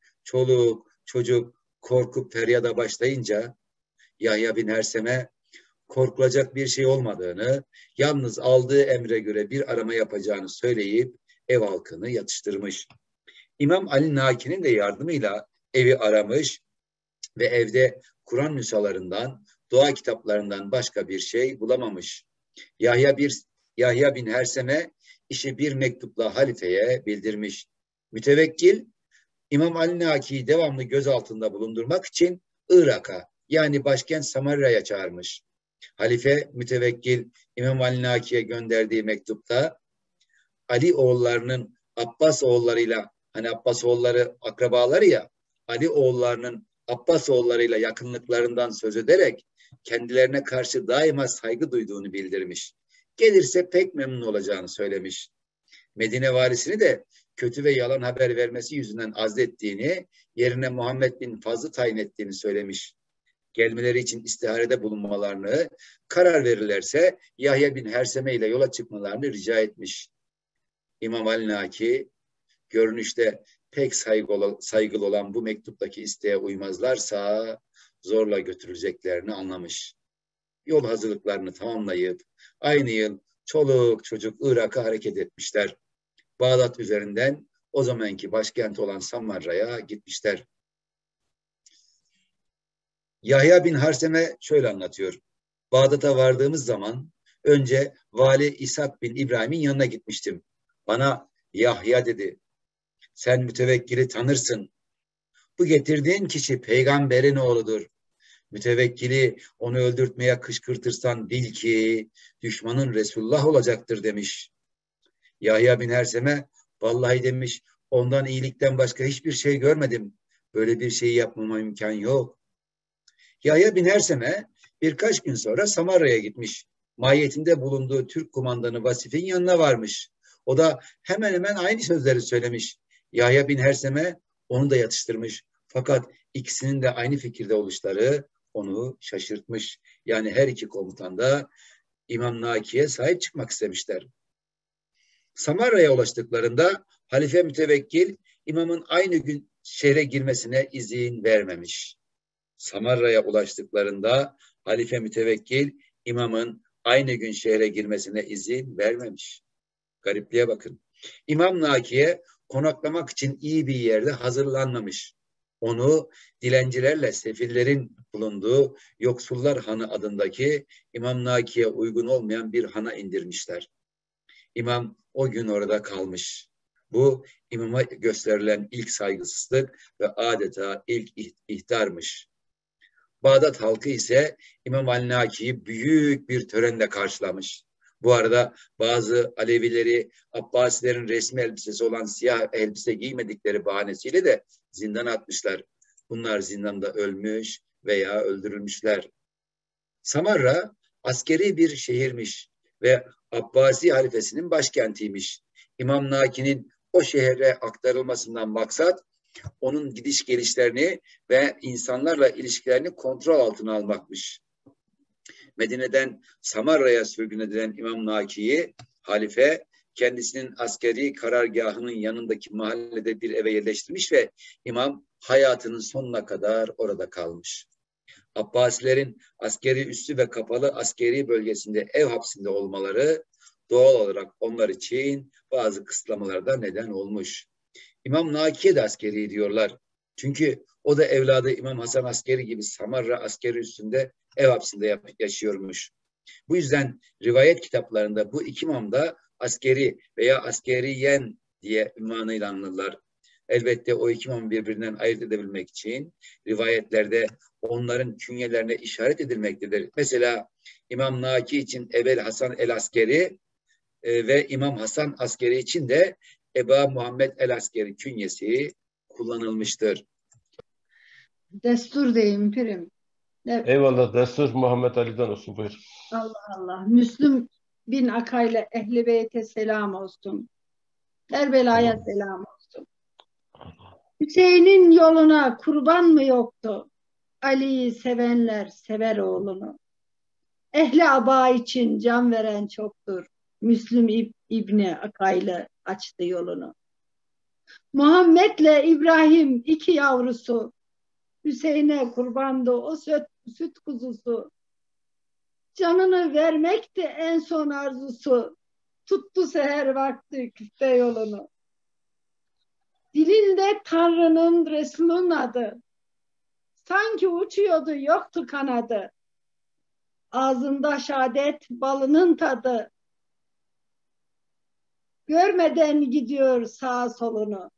Çoluk, çocuk korkup feryada başlayınca Yahya bin Herseme korkulacak bir şey olmadığını, yalnız aldığı emre göre bir arama yapacağını söyleyip ev halkını yatıştırmış. İmam Ali Naki'nin de yardımıyla evi aramış ve evde Kur'an nüshalarından, dua kitaplarından başka bir şey bulamamış. Yahya, bir, Yahya bin Herseme işi bir mektupla halifeye bildirmiş. Mütevekkil, İmam Ali Naki'yi devamlı gözaltında bulundurmak için Irak'a, yani başkent Samarya'ya çağırmış. Halife Mütevekkil İmam Ali Naki'ye gönderdiği mektupta Ali oğullarının Abbas oğullarıyla, hani Abbas oğulları akrabaları ya, Ali oğullarının Abbas oğullarıyla yakınlıklarından söz ederek kendilerine karşı daima saygı duyduğunu bildirmiş. Gelirse pek memnun olacağını söylemiş. Medine valisini de kötü ve yalan haber vermesi yüzünden azlettiğini, yerine Muhammed bin Fazl'ı tayin ettiğini söylemiş. Gelmeleri için istiharede bulunmalarını, karar verirlerse Yahya bin Herseme ile yola çıkmalarını rica etmiş. İmam Ali Naki, görünüşte pek saygılı, saygılı olan bu mektuptaki isteğe uymazlarsa zorla götürüleceklerini anlamış. Yol hazırlıklarını tamamlayıp aynı yıl çoluk çocuk Irak'a hareket etmişler. Bağdat üzerinden o zamanki başkent olan Samarra'ya gitmişler. Yahya bin Herseme şöyle anlatıyor. Bağdat'a vardığımız zaman önce Vali İshak bin İbrahim'in yanına gitmiştim. Bana Yahya dedi. Sen mütevekkili tanırsın. Bu getirdiğin kişi peygamberin oğludur. Mütevekkili onu öldürtmeye kışkırtırsan bil ki düşmanın Resulullah olacaktır demiş. Yahya bin Herseme vallahi demiş ondan iyilikten başka hiçbir şey görmedim. Böyle bir şeyi yapmama imkan yok. Yahya bin Herseme birkaç gün sonra Samarra'ya gitmiş. Mahiyetinde bulunduğu Türk kumandanı Vasif'in yanına varmış. O da hemen hemen aynı sözleri söylemiş. Yahya bin Herseme onu da yatıştırmış. Fakat ikisinin de aynı fikirde oluşları onu şaşırtmış. Yani her iki komutan da İmam Naki'ye sahip çıkmak istemişler. Samarra'ya ulaştıklarında Halife Mütevekkil imamın aynı gün şehre girmesine izin vermemiş. Samarra'ya ulaştıklarında Halife Mütevekkil imamın aynı gün şehre girmesine izin vermemiş. Garipliğe bakın. İmam Naki'ye konaklamak için iyi bir yerde hazırlanmamış. Onu dilencilerle sefillerin bulunduğu Yoksullar Hanı adındaki İmam Naki'ye uygun olmayan bir hana indirmişler. İmam o gün orada kalmış. Bu imama gösterilen ilk saygısızlık ve adeta ilk ihtarmış. Bağdat halkı ise İmam Ali Naki'yi büyük bir törenle karşılamış. Bu arada bazı Alevileri Abbasilerin resmi elbisesi olan siyah elbise giymedikleri bahanesiyle de zindana atmışlar. Bunlar zindanda ölmüş veya öldürülmüşler. Samarra askeri bir şehirmiş ve Abbasi halifesinin başkentiymiş. İmam Naki'nin o şehre aktarılmasından maksat onun gidiş gelişlerini ve insanlarla ilişkilerini kontrol altına almakmış. Medine'den Samarra'ya sürgün edilen İmam Naki'yi halife kendisinin askeri karargahının yanındaki mahallede bir eve yerleştirmiş ve imam hayatının sonuna kadar orada kalmış. Abbasilerin askeri üssü ve kapalı askeri bölgesinde ev hapsinde olmaları doğal olarak onlar için bazı kısıtlamalarda neden olmuş. İmam Naki'ye de askeri diyorlar. Çünkü o da evladı İmam Hasan Askeri gibi Samarra askeri üstünde ev hapsinde yaşıyormuş. Bu yüzden rivayet kitaplarında bu iki imam da askeri veya askeriyen diye ünvanıyla anılırlar. Elbette o iki imamı birbirinden ayırt edebilmek için rivayetlerde onların künyelerine işaret edilmektedir. Mesela İmam Naki için Ebel Hasan el Askeri e, ve İmam Hasan Askeri için de Eba Muhammed el Askeri künyesi kullanılmıştır. Destur deyin pirim. Ne- Eyvallah. Destur Muhammed Ali'den olsun. Buyur. Allah Allah. Müslüm bin Akay'la Ehl-i Beyt'e selam olsun. Erbela'ya selam olsun. Hüseyin'in yoluna kurban mı yoktu? Ali'yi sevenler sever oğlunu. Ehli aba için can veren çoktur. Müslüm İb- İbni Akay'la açtı yolunu. Muhammed'le İbrahim iki yavrusu. Hüseyin'e kurbandı o süt, süt kuzusu. Canını vermekti en son arzusu. Tuttu seher vakti küfte yolunu. Dilinde Tanrı'nın Resul'ün adı. Sanki uçuyordu yoktu kanadı. Ağzında şehadet balının tadı. Görmeden gidiyor sağa solunu.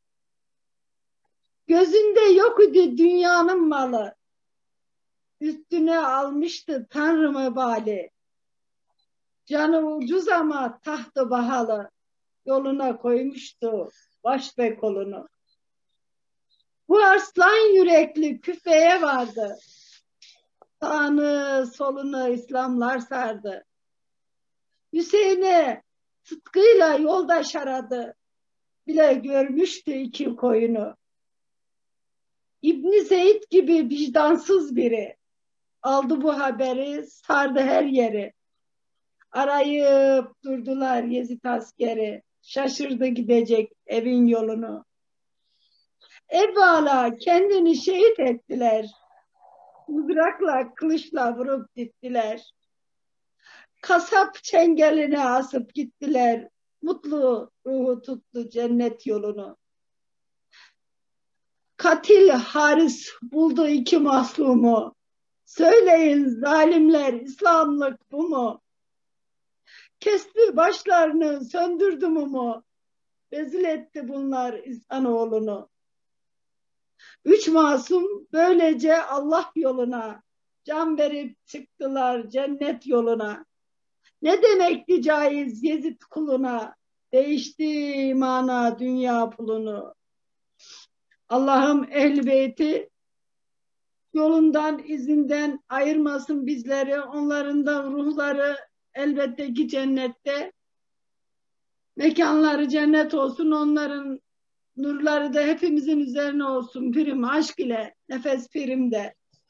Gözünde yok idi dünyanın malı. Üstüne almıştı Tanrı mebali. Canı ucuz ama tahtı bahalı. Yoluna koymuştu baş ve kolunu. Bu arslan yürekli küfeye vardı. Sağını solunu İslamlar sardı. Hüseyin'e sıtkıyla yoldaş aradı. Bile görmüştü iki koyunu. İbni Zeyd gibi vicdansız biri. Aldı bu haberi, sardı her yeri. Arayıp durdular Yezid askeri. Şaşırdı gidecek evin yolunu. Evvela kendini şehit ettiler. Mızrakla, kılıçla vurup gittiler. Kasap çengeline asıp gittiler. Mutlu ruhu tuttu cennet yolunu. Katil Haris buldu iki mahlumu. Söyleyin zalimler İslamlık bu mu? Kesti başlarını söndürdü mumu. Rezil etti bunlar insanoğlunu. Üç masum böylece Allah yoluna can verip çıktılar cennet yoluna. Ne demekti caiz Yezid kuluna? Değişti imana dünya pulunu. Allah'ım Ehl-i Beyt'i yolundan, izinden ayırmasın bizleri. Onların da ruhları elbette ki cennette. Mekanları cennet olsun. Onların nurları da hepimizin üzerine olsun. Pirim aşk ile, nefes pirimde.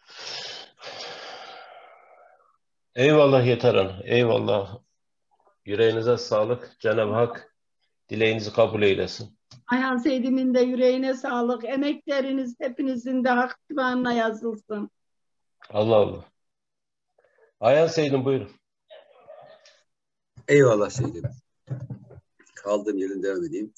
Eyvallah Yeter Hanım. Eyvallah. Yüreğinize sağlık. Cenab-ı Hak dileğinizi kabul eylesin. Ayhan Seydim'in de yüreğine sağlık. Emekleriniz hepinizin de hak divanına yazılsın. Allah Allah. Ayhan Seydim buyurun. Eyvallah Seydim. Kaldığım yerden devam edeyim.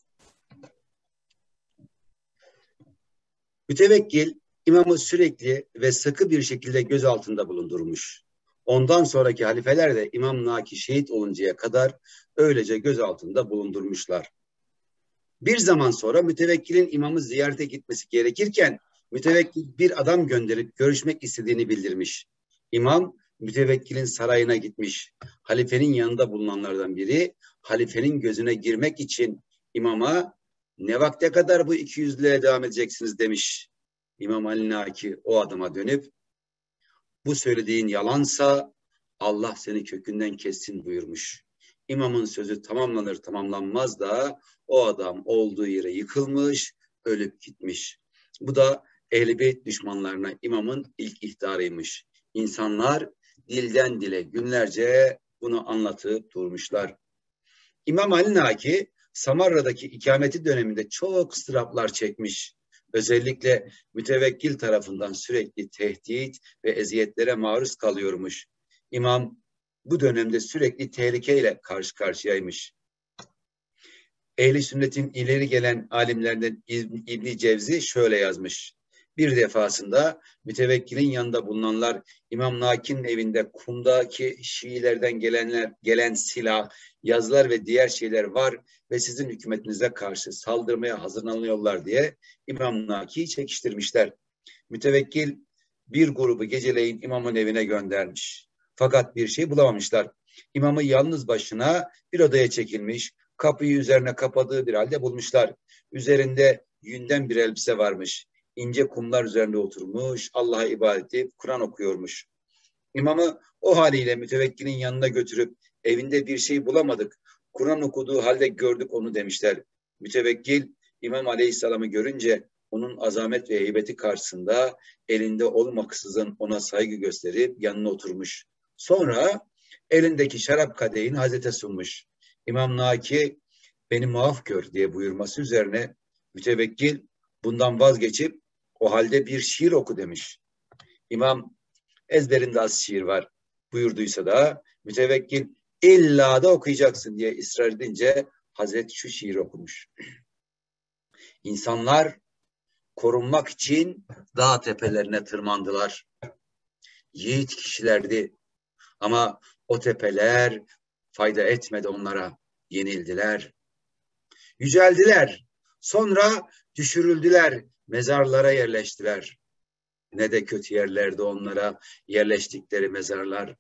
Mütevekkil imamı sürekli ve sıkı bir şekilde göz altında bulundurmuş. Ondan sonraki halifeler de İmam Naki şehit oluncaya kadar öylece göz altında bulundurmuşlar. Bir zaman sonra mütevekkilin imamı ziyarete gitmesi gerekirken mütevekkil bir adam gönderip görüşmek istediğini bildirmiş. İmam mütevekkilin sarayına gitmiş. Halifenin yanında bulunanlardan biri halifenin gözüne girmek için imama ne vakte kadar bu iki yüzlüğe devam edeceksiniz demiş. İmam Ali Naki o adama dönüp bu söylediğin yalansa Allah seni kökünden kessin buyurmuş. İmamın sözü tamamlanır tamamlanmaz da o adam olduğu yere yıkılmış, ölüp gitmiş. Bu da Ehl-i Beyt düşmanlarına imamın ilk ihtarıymış. İnsanlar dilden dile günlerce bunu anlatıp durmuşlar. İmam Ali Naki Samarra'daki ikameti döneminde çok ıstıraplar çekmiş. Özellikle mütevekkil tarafından sürekli tehdit ve eziyetlere maruz kalıyormuş. İmam bu dönemde sürekli tehlikeyle karşı karşıyaymış. Ehl-i sünnetin ileri gelen alimlerden İbn-i Cevzi şöyle yazmış. Bir defasında mütevekkilin yanında bulunanlar İmam Naki'nin evinde kumdaki Şiilerden gelenler, gelen silah, yazılar ve diğer şeyler var ve sizin hükümetinize karşı saldırmaya hazırlanıyorlar diye İmam Naki'yi çekiştirmişler. Mütevekkil bir grubu geceleyin imamın evine göndermiş. Fakat bir şey bulamamışlar. İmamı yalnız başına bir odaya çekilmiş, kapıyı üzerine kapadığı bir halde bulmuşlar. Üzerinde yünden bir elbise varmış. İnce kumlar üzerinde oturmuş, Allah'a ibadet edip Kur'an okuyormuş. İmamı o haliyle mütevekkilin yanına götürüp evinde bir şey bulamadık. Kur'an okuduğu halde gördük onu demişler. Mütevekkil İmam Aleyhisselam'ı görünce onun azamet ve heybeti karşısında elinde olmaksızın ona saygı gösterip yanına oturmuş. Sonra elindeki şarap kadehini Hazret'e sunmuş. İmam Naki beni muaf gör diye buyurması üzerine mütevekkil bundan vazgeçip o halde bir şiir oku demiş. İmam ezberinde az şiir var buyurduysa da mütevekkil illa da okuyacaksın diye ısrar edince Hazret şu şiiri okumuş. İnsanlar korunmak için dağ tepelerine tırmandılar. Yiğit kişilerdi ama o tepeler fayda etmedi onlara, yenildiler. Yüceldiler, sonra düşürüldüler, mezarlara yerleştiler. Ne de kötü yerlerde onlara yerleştikleri mezarlar.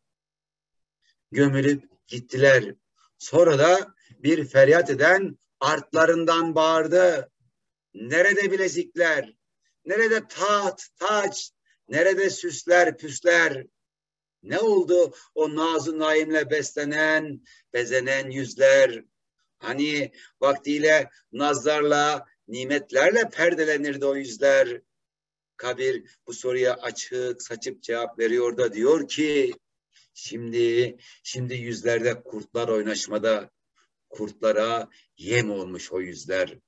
Gömülüp gittiler. Sonra da bir feryat eden artlarından bağırdı. Nerede bilezikler? Nerede taht, taç? Nerede süsler, püsler? Ne oldu o naz-ı naimle beslenen, bezenen yüzler? Hani vaktiyle nazlarla, nimetlerle perdelenirdi o yüzler. Kabir bu soruya açık saçıp cevap veriyor da diyor ki şimdi şimdi yüzlerde kurtlar oynaşmada, kurtlara yem olmuş o yüzler.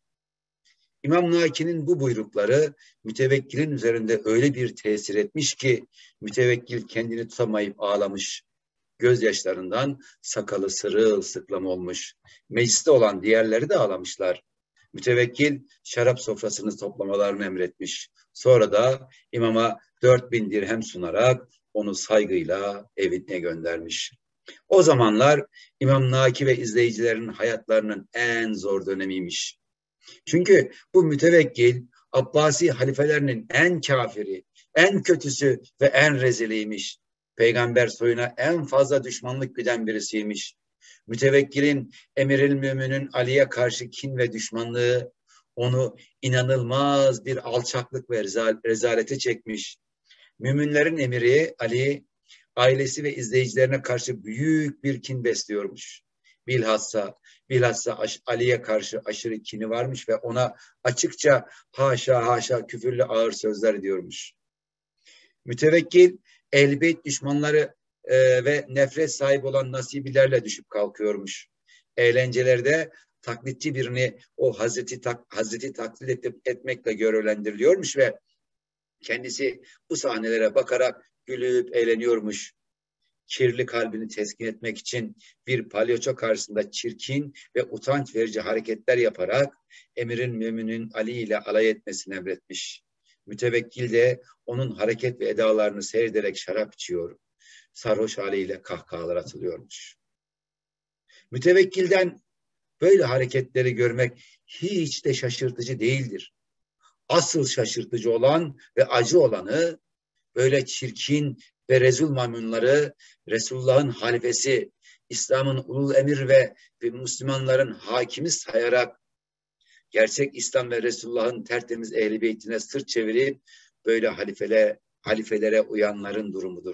İmam Naki'nin bu buyrukları mütevekkilin üzerinde öyle bir tesir etmiş ki mütevekkil kendini tutamayıp ağlamış. Gözyaşlarından sakalı sırılsıklam olmuş. Mecliste olan diğerleri de ağlamışlar. Mütevekkil şarap sofrasını toplamalarını emretmiş. Sonra da imama dört bin dirhem sunarak onu saygıyla evine göndermiş. O zamanlar İmam Naki ve izleyicilerin hayatlarının en zor dönemiymiş. Çünkü bu mütevekkil Abbasi halifelerinin en kafiri, en kötüsü ve en reziliymiş. Peygamber soyuna en fazla düşmanlık güden birisiymiş. Mütevekkilin Emiril Mümin'in Ali'ye karşı kin ve düşmanlığı onu inanılmaz bir alçaklık ve rezalete çekmiş. Müminlerin emiri Ali, ailesi ve izleyicilerine karşı büyük bir kin besliyormuş. Bilhassa, bilhassa Ali'ye karşı aşırı kini varmış ve ona açıkça haşa haşa küfürlü ağır sözler diyormuş. Mütevekkil, Ehl-i düşmanları e, ve nefret sahibi olan nasibilerle düşüp kalkıyormuş. Eğlencelerde taklitçi birini o Hazreti, tak, Hazreti taklit et, etmekle görevlendiriliyormuş ve kendisi bu sahnelere bakarak gülüp eğleniyormuş. Kirli kalbini teskin etmek için bir palyaço karşısında çirkin ve utanç verici hareketler yaparak Emir'in Mümin'in Ali ile alay etmesini emretmiş. Mütevekkil de onun hareket ve edalarını seyrederek şarap içiyor. Sarhoş haliyle kahkahalar atılıyormuş. Mütevekkilden böyle hareketleri görmek hiç de şaşırtıcı değildir. Asıl şaşırtıcı olan ve acı olanı böyle çirkin ve rezil mamunları Resulullah'ın halifesi, İslam'ın ulul emir ve, ve Müslümanların hakimi sayarak gerçek İslam ve Resulullah'ın tertemiz ehl-i beytine sırt çevirip böyle halifele, halifelere uyanların durumudur.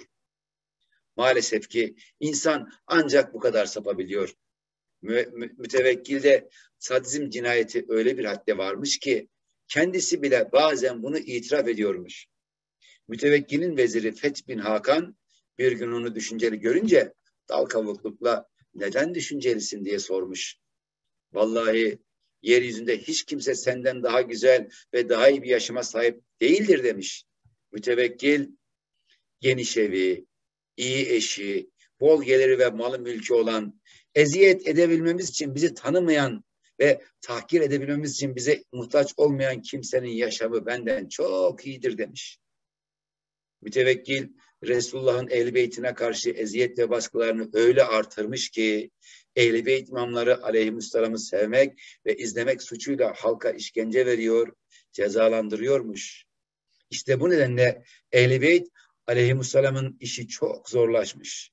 Maalesef ki insan ancak bu kadar sapabiliyor. Mü, mü, mütevekkilde sadizm cinayeti öyle bir hadde varmış ki kendisi bile bazen bunu itiraf ediyormuş. Mütevekkilin veziri Feth bin Hakan bir gün onu düşünceli görünce dal kavuklukla neden düşüncelisin diye sormuş. Vallahi yeryüzünde hiç kimse senden daha güzel ve daha iyi bir yaşama sahip değildir demiş. Mütevekkil geniş evi, iyi eşi, bol geliri ve malı mülkü olan, eziyet edebilmemiz için bizi tanımayan ve tahkir edebilmemiz için bize muhtaç olmayan kimsenin yaşamı benden çok iyidir demiş. Mütevekkil Resulullah'ın ehl-i beytine karşı eziyet ve baskılarını öyle artırmış ki ehl-i beyt imamları aleyhisselam'ı sevmek ve izlemek suçuyla halka işkence veriyor, cezalandırıyormuş. İşte bu nedenle ehl-i beyt aleyhisselam'ın işi çok zorlaşmış.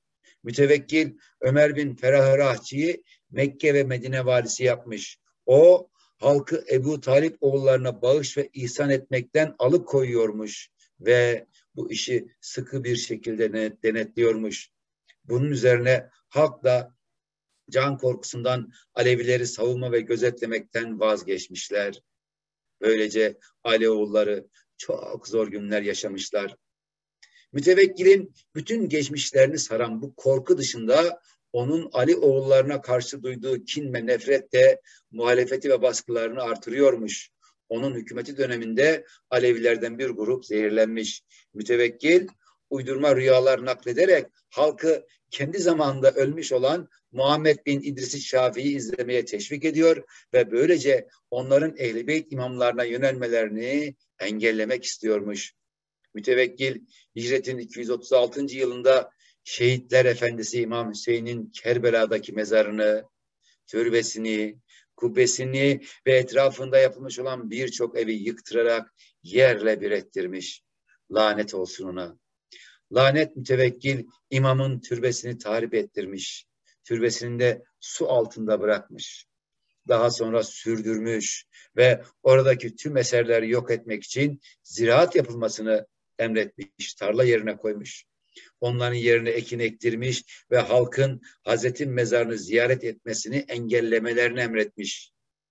Mütevekkil Ömer bin Ferah Rahçı'yı Mekke ve Medine valisi yapmış. O halkı Ebu Talip oğullarına bağış ve ihsan etmekten alıkoyuyormuş ve bu işi sıkı bir şekilde denetliyormuş. Bunun üzerine halk da can korkusundan Alevileri savunma ve gözetlemekten vazgeçmişler. Böylece Aleoğulları çok zor günler yaşamışlar. Mütevekkilin bütün geçmişlerini saran bu korku dışında onun Ali oğullarına karşı duyduğu kin ve nefret de muhalefeti ve baskılarını artırıyormuş. Onun hükümeti döneminde Alevilerden bir grup zehirlenmiş. Mütevekkil uydurma rüyalar naklederek halkı kendi zamanında ölmüş olan Muhammed bin İdris-i Şafii'yi izlemeye teşvik ediyor ve böylece onların Ehl-i Beyt imamlarına yönelmelerini engellemek istiyormuş. Mütevekkil hicretin iki yüz otuz altıncı yılında Şehitler Efendisi İmam Hüseyin'in Kerbela'daki mezarını, türbesini, kubbesini ve etrafında yapılmış olan birçok evi yıktırarak yerle bir ettirmiş. Lanet olsun ona. Lanet mütevekkil imamın türbesini tahrip ettirmiş. Türbesini de su altında bırakmış. Daha sonra sürdürmüş ve oradaki tüm eserleri yok etmek için ziraat yapılmasını emretmiş, tarla yerine koymuş. Onların yerine ekin ektirmiş ve halkın Hazret'in mezarını ziyaret etmesini engellemelerini emretmiş.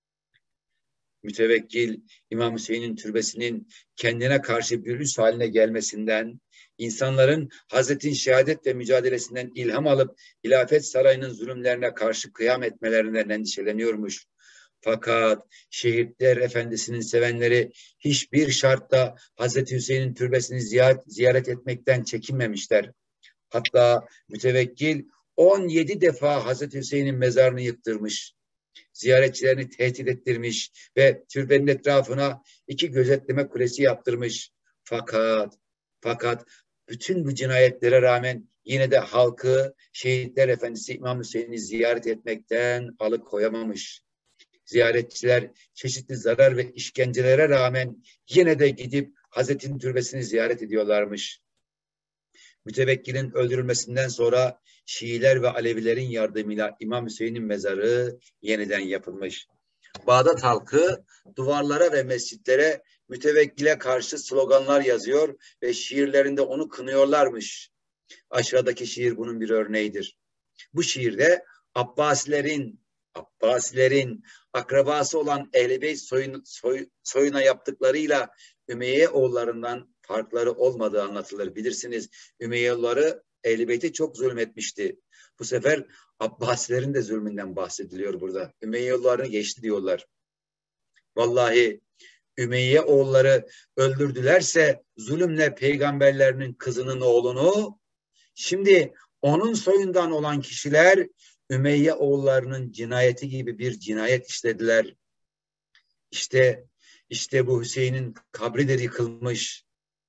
Mütevekkil İmam Hüseyin'in türbesinin kendine karşı bir üs haline gelmesinden, insanların Hazret'in şehadet ve mücadelesinden ilham alıp hilafet sarayının zulümlerine karşı kıyam etmelerinden endişeleniyormuş. Fakat Şehitler Efendisi'nin sevenleri hiçbir şartta Hazreti Hüseyin'in türbesini ziyaret, ziyaret etmekten çekinmemişler. Hatta mütevekkil on yedi defa Hazreti Hüseyin'in mezarını yıktırmış. Ziyaretçilerini tehdit ettirmiş ve türbenin etrafına iki gözetleme kulesi yaptırmış. Fakat, fakat bütün bu cinayetlere rağmen yine de halkı Şehitler Efendisi İmam Hüseyin'i ziyaret etmekten alıkoyamamış. Ziyaretçiler çeşitli zarar ve işkencelere rağmen yine de gidip Hazretin türbesini ziyaret ediyorlarmış. Mütevekkilin öldürülmesinden sonra Şiiler ve Alevilerin yardımıyla İmam Hüseyin'in mezarı yeniden yapılmış. Bağdat halkı duvarlara ve mescitlere mütevekkile karşı sloganlar yazıyor ve şiirlerinde onu kınıyorlarmış. Aşağıdaki şiir bunun bir örneğidir. Bu şiirde Abbasilerin Abbasilerin akrabası olan Ehl-i Beyt soyun, soy, soyuna yaptıklarıyla Ümeyye oğullarından farkları olmadığı anlatılır. Bilirsiniz Ümeyye'lileri Ehl-i Beyt'e çok zulmetmişti. Bu sefer Abbasilerin de zulmünden bahsediliyor burada. Ümeyye'lilerini geçti diyorlar. Vallahi Ümeyye oğulları öldürdülerse zulümle peygamberlerinin kızının oğlunu, şimdi onun soyundan olan kişiler Ümeyye oğullarının cinayeti gibi bir cinayet işlediler. İşte, işte bu Hüseyin'in kabri de yıkılmış.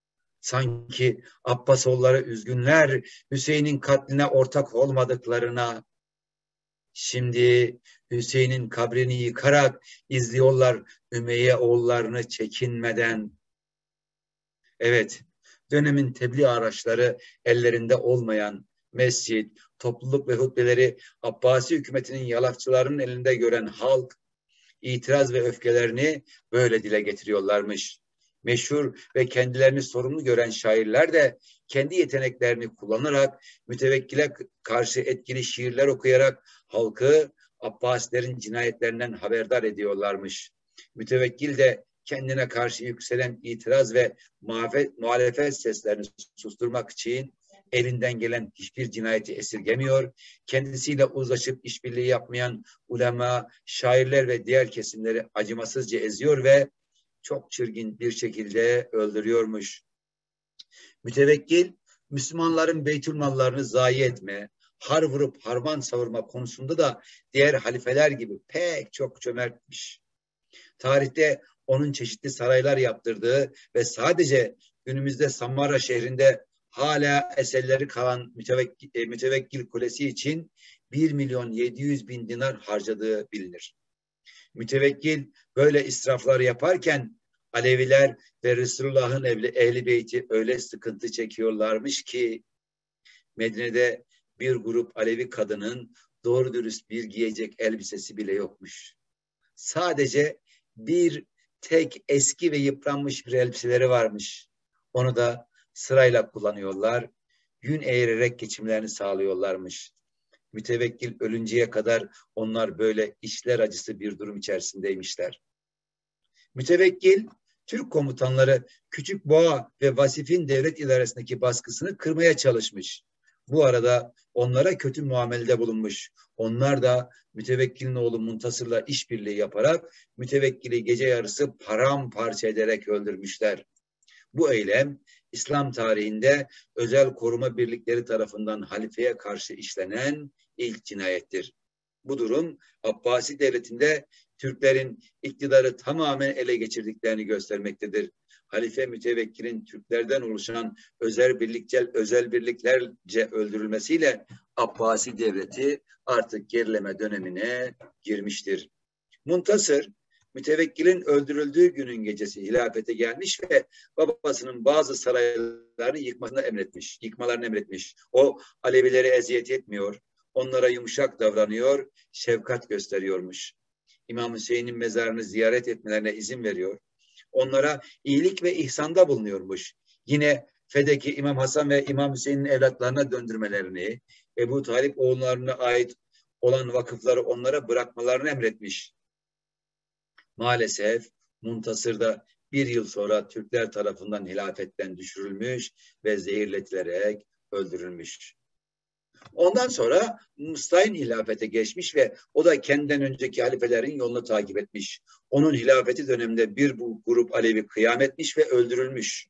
Sanki Abbasoğulları üzgünler Hüseyin'in katline ortak olmadıklarına. Şimdi Hüseyin'in kabrini yıkarak izliyorlar Ümeyye oğullarını çekinmeden. Evet, dönemin tebliğ araçları ellerinde olmayan mescit, topluluk ve hutbeleri Abbasi hükümetinin yalakçılarının elinde gören halk itiraz ve öfkelerini böyle dile getiriyorlarmış. Meşhur ve kendilerini sorumlu gören şairler de kendi yeteneklerini kullanarak mütevekkile karşı etkili şiirler okuyarak halkı Abbasilerin cinayetlerinden haberdar ediyorlarmış. Mütevekkil de kendine karşı yükselen itiraz ve muhalefet, muhalefet seslerini susturmak için elinden gelen hiçbir cinayeti esirgemiyor. Kendisiyle uzlaşıp işbirliği yapmayan ulema, şairler ve diğer kesimleri acımasızca eziyor ve çok çirkin bir şekilde öldürüyormuş. Mütevekkil, Müslümanların beytülmallarını zayi etme, har vurup harman savurma konusunda da diğer halifeler gibi pek çok cömertmiş. Tarihte onun çeşitli saraylar yaptırdığı ve sadece günümüzde Samarra şehrinde hala eserleri kalan mütevekkil, e, mütevekkil kulesi için bir milyon yedi yüz bin dinar harcadığı bilinir. Mütevekkil böyle israflar yaparken Aleviler ve Resulullah'ın Ehl-i Beyti öyle sıkıntı çekiyorlarmış ki Medine'de bir grup Alevi kadının doğru dürüst bir giyecek elbisesi bile yokmuş. Sadece bir tek eski ve yıpranmış bir elbiseleri varmış. Onu da sırayla kullanıyorlar. Yün eğirerek geçimlerini sağlıyorlarmış. Mütevekkil ölünceye kadar onlar böyle işler acısı bir durum içerisindeymişler. Mütevekkil, Türk komutanları Küçük Boğa ve Vasif'in devlet idaresindeki baskısını kırmaya çalışmış. Bu arada onlara kötü muamelede bulunmuş. Onlar da mütevekkilin oğlu Muntasır'la işbirliği yaparak mütevekkili gece yarısı paramparça ederek öldürmüşler. Bu eylem İslam tarihinde özel koruma birlikleri tarafından halifeye karşı işlenen ilk cinayettir. Bu durum Abbasi devletinde Türklerin iktidarı tamamen ele geçirdiklerini göstermektedir. Halife mütevekkilin Türklerden oluşan özel birlikçel özel birliklerce öldürülmesiyle Abbasi devleti artık gerileme dönemine girmiştir. Muntasır, mütevekkilin öldürüldüğü günün gecesi hilafete gelmiş ve babasının bazı saraylarını yıkmasını emretmiş, yıkmalarını emretmiş. O Alevileri eziyet etmiyor, onlara yumuşak davranıyor, şefkat gösteriyormuş. İmam Hüseyin'in mezarını ziyaret etmelerine izin veriyor. Onlara iyilik ve ihsanda bulunuyormuş. Yine Fedeki İmam Hasan ve İmam Hüseyin'in evlatlarına döndürmelerini, Ebu Talip oğullarına ait olan vakıfları onlara bırakmalarını emretmiş. Maalesef Muntasır da bir yıl sonra Türkler tarafından hilafetten düşürülmüş ve zehirletilerek öldürülmüş. Ondan sonra Mustayn hilafete geçmiş ve o da kendinden önceki halifelerin yolunu takip etmiş. Onun hilafeti döneminde bir bu grup Alevi kıyam etmiş ve öldürülmüş.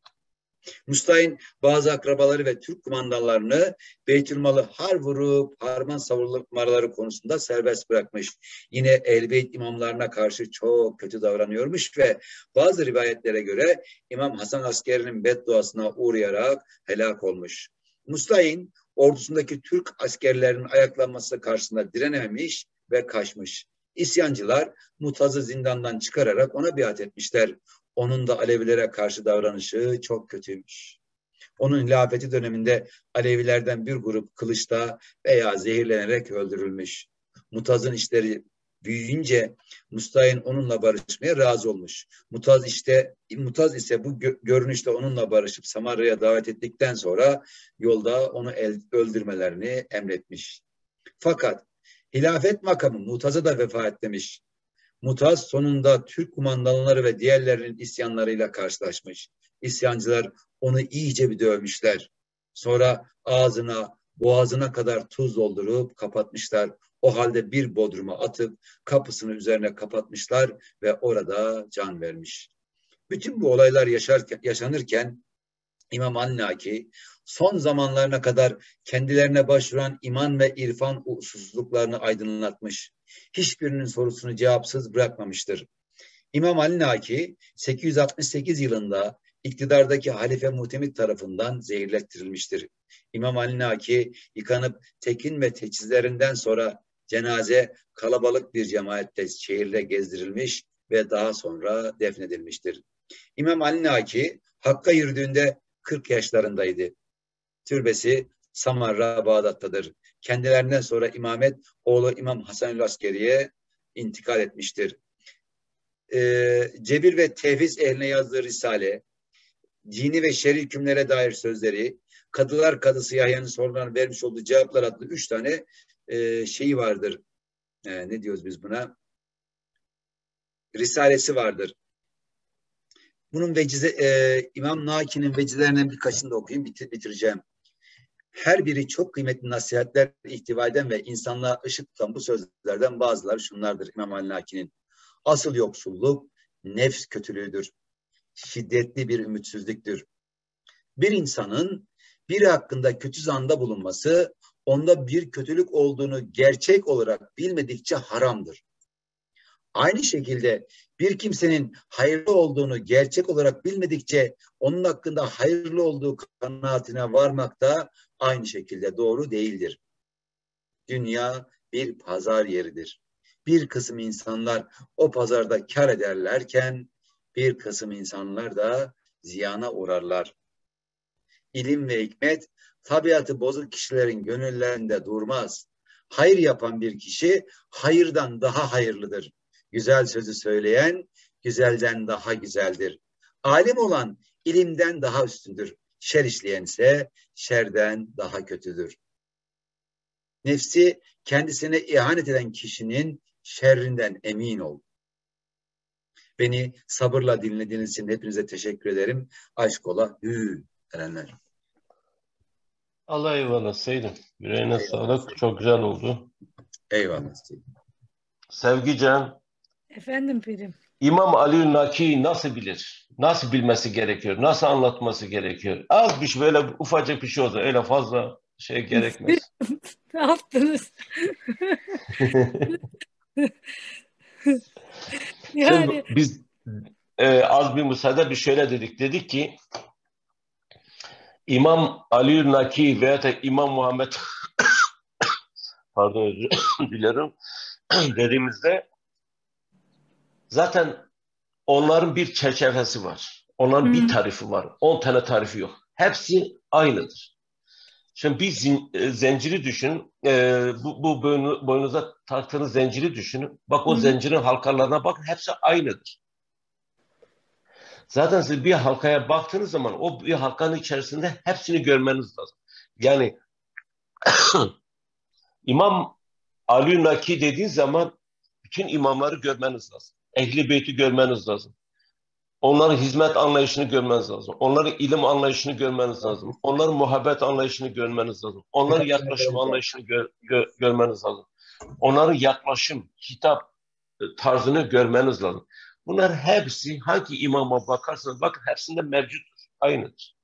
Mustayn bazı akrabaları ve Türk kumandanlarını Beytülmal'ı har vurup harman savurmaları konusunda serbest bırakmış. Yine Ehl-i imamlarına karşı çok kötü davranıyormuş ve bazı rivayetlere göre İmam Hasan askerinin bedduasına uğrayarak helak olmuş. Mustayn ordusundaki Türk askerlerinin ayaklanması karşısında direnememiş ve kaçmış. İsyancılar Mutaz'ı zindandan çıkararak ona biat etmişler. Onun da Alevilere karşı davranışı çok kötüymüş. Onun hilafeti döneminde Alevilerden bir grup kılıçla veya zehirlenerek öldürülmüş. Mutaz'ın işleri büyüyünce Mustayn onunla barışmaya razı olmuş. Mutaz işte Mutaz ise bu gö görünüşte onunla barışıp Samarya'ya davet ettikten sonra yolda onu el öldürmelerini emretmiş. Fakat hilafet makamı Mutaz'a da vefat etmiş. Mutaz sonunda Türk kumandanları ve diğerlerinin isyanlarıyla karşılaşmış. İsyancılar onu iyice bir dövmüşler. Sonra ağzına, boğazına kadar tuz doldurup kapatmışlar. O halde bir bodruma atıp kapısını üzerine kapatmışlar ve orada can vermiş. Bütün bu olaylar yaşarken, yaşanırken İmam Annaki son zamanlarına kadar kendilerine başvuran iman ve irfan usulsüzlüklerini aydınlatmış. Hiçbirinin sorusunu cevapsız bırakmamıştır. İmam Annaki sekiz yüz altmış sekiz yılında iktidardaki Halife Muhtemid tarafından zehirlettirilmiştir. İmam Annaki yıkanıp tekin ve teçhizlerinden sonra cenaze kalabalık bir cemaatle şehirde gezdirilmiş ve daha sonra defnedilmiştir. İmam Annaki Hakk'a yürüdüğünde kırk yaşlarındaydı. Türbesi Samarra, Bağdat'tadır. Kendilerinden sonra imamet oğlu İmam Hasan-ül Askeri'ye intikal etmiştir. Ee, Cebir ve Tevhiz ehline yazdığı risale, dini ve şer'i hükümlere dair sözleri, Kadılar Kadısı Yahya'nın sorularına vermiş olduğu cevaplar adlı üç tane e, şeyi vardır. E, ne diyoruz biz buna? Risalesi vardır. Bunun vecize, e, İmam Naki'nin vecizlerinden birkaçını da okuyayım, bitir, bitireceğim. Her biri çok kıymetli nasihatler ihtiva eden ve insanlığa ışık tutan bu sözlerden bazıları şunlardır İmam Naki'nin. Asıl yoksulluk nefs kötülüğüdür. Şiddetli bir ümitsizliktir. Bir insanın biri hakkında kötü zanda bulunması, onda bir kötülük olduğunu gerçek olarak bilmedikçe haramdır. Aynı şekilde bir kimsenin hayırlı olduğunu gerçek olarak bilmedikçe onun hakkında hayırlı olduğu kanaatine varmak da aynı şekilde doğru değildir. Dünya bir pazar yeridir. Bir kısım insanlar o pazarda kar ederlerken bir kısım insanlar da ziyana uğrarlar. İlim ve hikmet tabiatı bozuk kişilerin gönüllerinde durmaz. Hayır yapan bir kişi hayırdan daha hayırlıdır. Güzel sözü söyleyen güzelden daha güzeldir. Alim olan ilimden daha üstündür. Şer işleyen ise şerden daha kötüdür. Nefsi kendisine ihanet eden kişinin şerrinden emin ol. Beni sabırla dinlediğiniz için hepinize teşekkür ederim. Aşk ola hü erenler. Allah eyvallah Seydim. Yüreğine Eyvallah sağlık. Seydim. Çok güzel oldu. Eyvallah Seydim. Sevgican, Efendim pirim. İmam Ali Naki'yi nasıl bilir? Nasıl bilmesi gerekiyor? Nasıl anlatması gerekiyor? Az bir şey, böyle ufacık bir şey olsa öyle fazla şey gerekmez. Ne yaptınız? Yani Şimdi biz e, az bir müsaade bir şöyle dedik. Dedik ki İmam Ali Naki veya da İmam Muhammed pardon özür dilerim dediğimizde zaten onların bir çerçevesi var. Onların Hı. bir tarifi var. On tane tarifi yok. Hepsi aynıdır. Şimdi bir zin, e, zinciri düşünün. E, bu bu boynu, boynunuza taktığınız zinciri düşünün. Bak o Hı. zincirin halkalarına bakın. Hepsi aynıdır. Zaten siz bir halkaya baktığınız zaman o bir halkanın içerisinde hepsini görmeniz lazım. Yani İmam Ali Naki dediğin zaman bütün imamları görmeniz lazım. Ehli Beyt'i görmeniz lazım. Onların hizmet anlayışını görmeniz lazım. Onların ilim anlayışını görmeniz lazım. Onların muhabbet anlayışını görmeniz lazım. Onların yaklaşım anlayışını gör, gör, görmeniz lazım. Onların yaklaşım, hitap tarzını görmeniz lazım. Bunlar hepsi hangi imama bakarsanız bakın hepsinde mevcuttur. Aynıdır.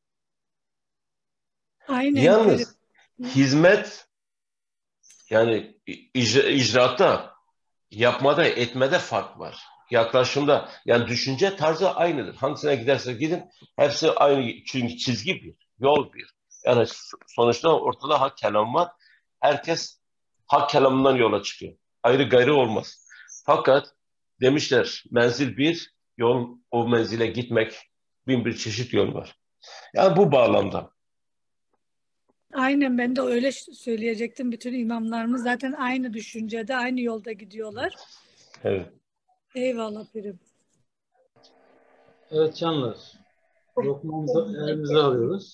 aynen Yalnız pirim. hizmet yani icra, icraatta, yapmada, etmede fark var. Yaklaşımda yani düşünce tarzı aynıdır. Hangisine giderse gidin hepsi aynı, çünkü çizgi bir, yol bir. Yani sonuçta ortada hak kelam var. Herkes hak kelamından yola çıkıyor. Ayrı gayrı olmaz. Fakat demişler menzil bir, yol o menzile gitmek bin bir çeşit yol var. Yani bu bağlamda. Aynen ben de öyle söyleyecektim. Bütün imamlarımız zaten aynı düşüncede, aynı yolda gidiyorlar. Evet. Eyvallah pirim. Evet canlar. Lokmamızı elimize alıyoruz.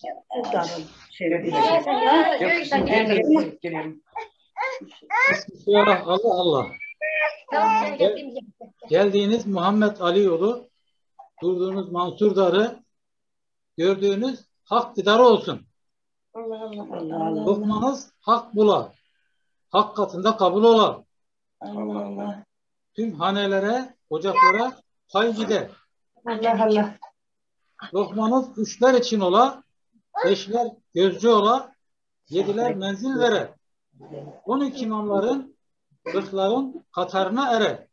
Bismillah, Allah Allah. Gel- geldiğiniz Muhammed Ali yolu, durduğunuz Mansur Darı, gördüğünüz hak didarı olsun. Lokmanız hak bula, hak katında kabul ola. Tüm hanelere, ocaklara pay gider. Lokmanız üçler için ola, beşler gözcü ola, yediler menzil vere. On iki imamların, kırkların katarına ere.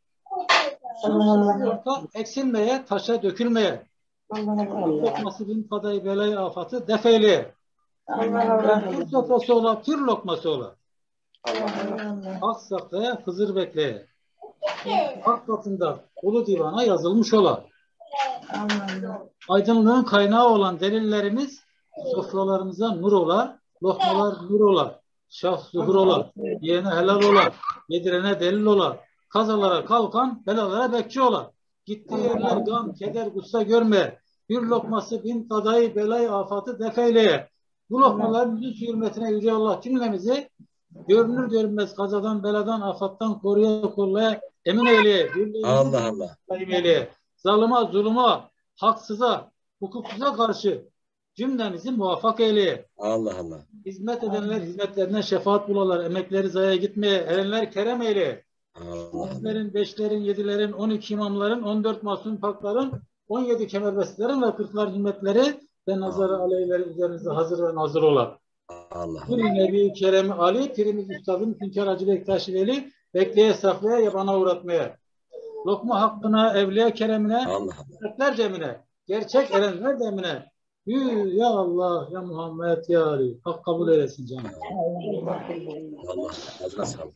Orta eksilmeye, taşa dökülmeye. Lokması bin kadayı belayı afatı defeyleye. Pir sofrası ola, pir lokması ola. Hak saklaya, Hızır bekleye. Hak katında ulu divana yazılmış ola. Aydınlığın kaynağı olan delillerimiz sofralarımıza nur ola, lokmalar nur ola, şah zuhur ola, yiyene helal ola, yedirene delil ola, kazalara kalkan belalara bekçi ola. Gittiği yerler gam, keder, gussa görmeye, bir lokması bin kadayı belayı afatı defeyleye. Bu lokmaların yüz hürmetine Yüce Allah cümlemizi görünür görünmez kazadan, beladan, afattan koruya kollaya emin eyleye. Allah Allah. Eyleye. Zalıma, zuluma, haksıza, hukuksuza karşı cümlemizi muvaffak eyleye. Allah Allah. Hizmet edenler hizmetlerinden şefaat bulalar, emekleri zaya gitmeye, erenler kerem eyleye. Allah. Beşlerin, beşlerin, yedilerin, on iki imamların, on dört masum pakların, on yedi kemerbestlerin ve kırklar himmetleri ve nazarı aleyhleri üzerinizde hazır ve nazır ola. Allah. Piri Nebi Kerem Ali, pirimiz üstadım Hünkar Hacı Bektaş Veli, bekleye saklaya, yabana uğratmaya. Lokma hakkına, evliya keremine, Allah. Erkekler cemine, gerçek erenler demine. Yü, ya Allah, ya Muhammed, ya Ali. Hak kabul eylesin canım. Allah. Ağzına sağlık.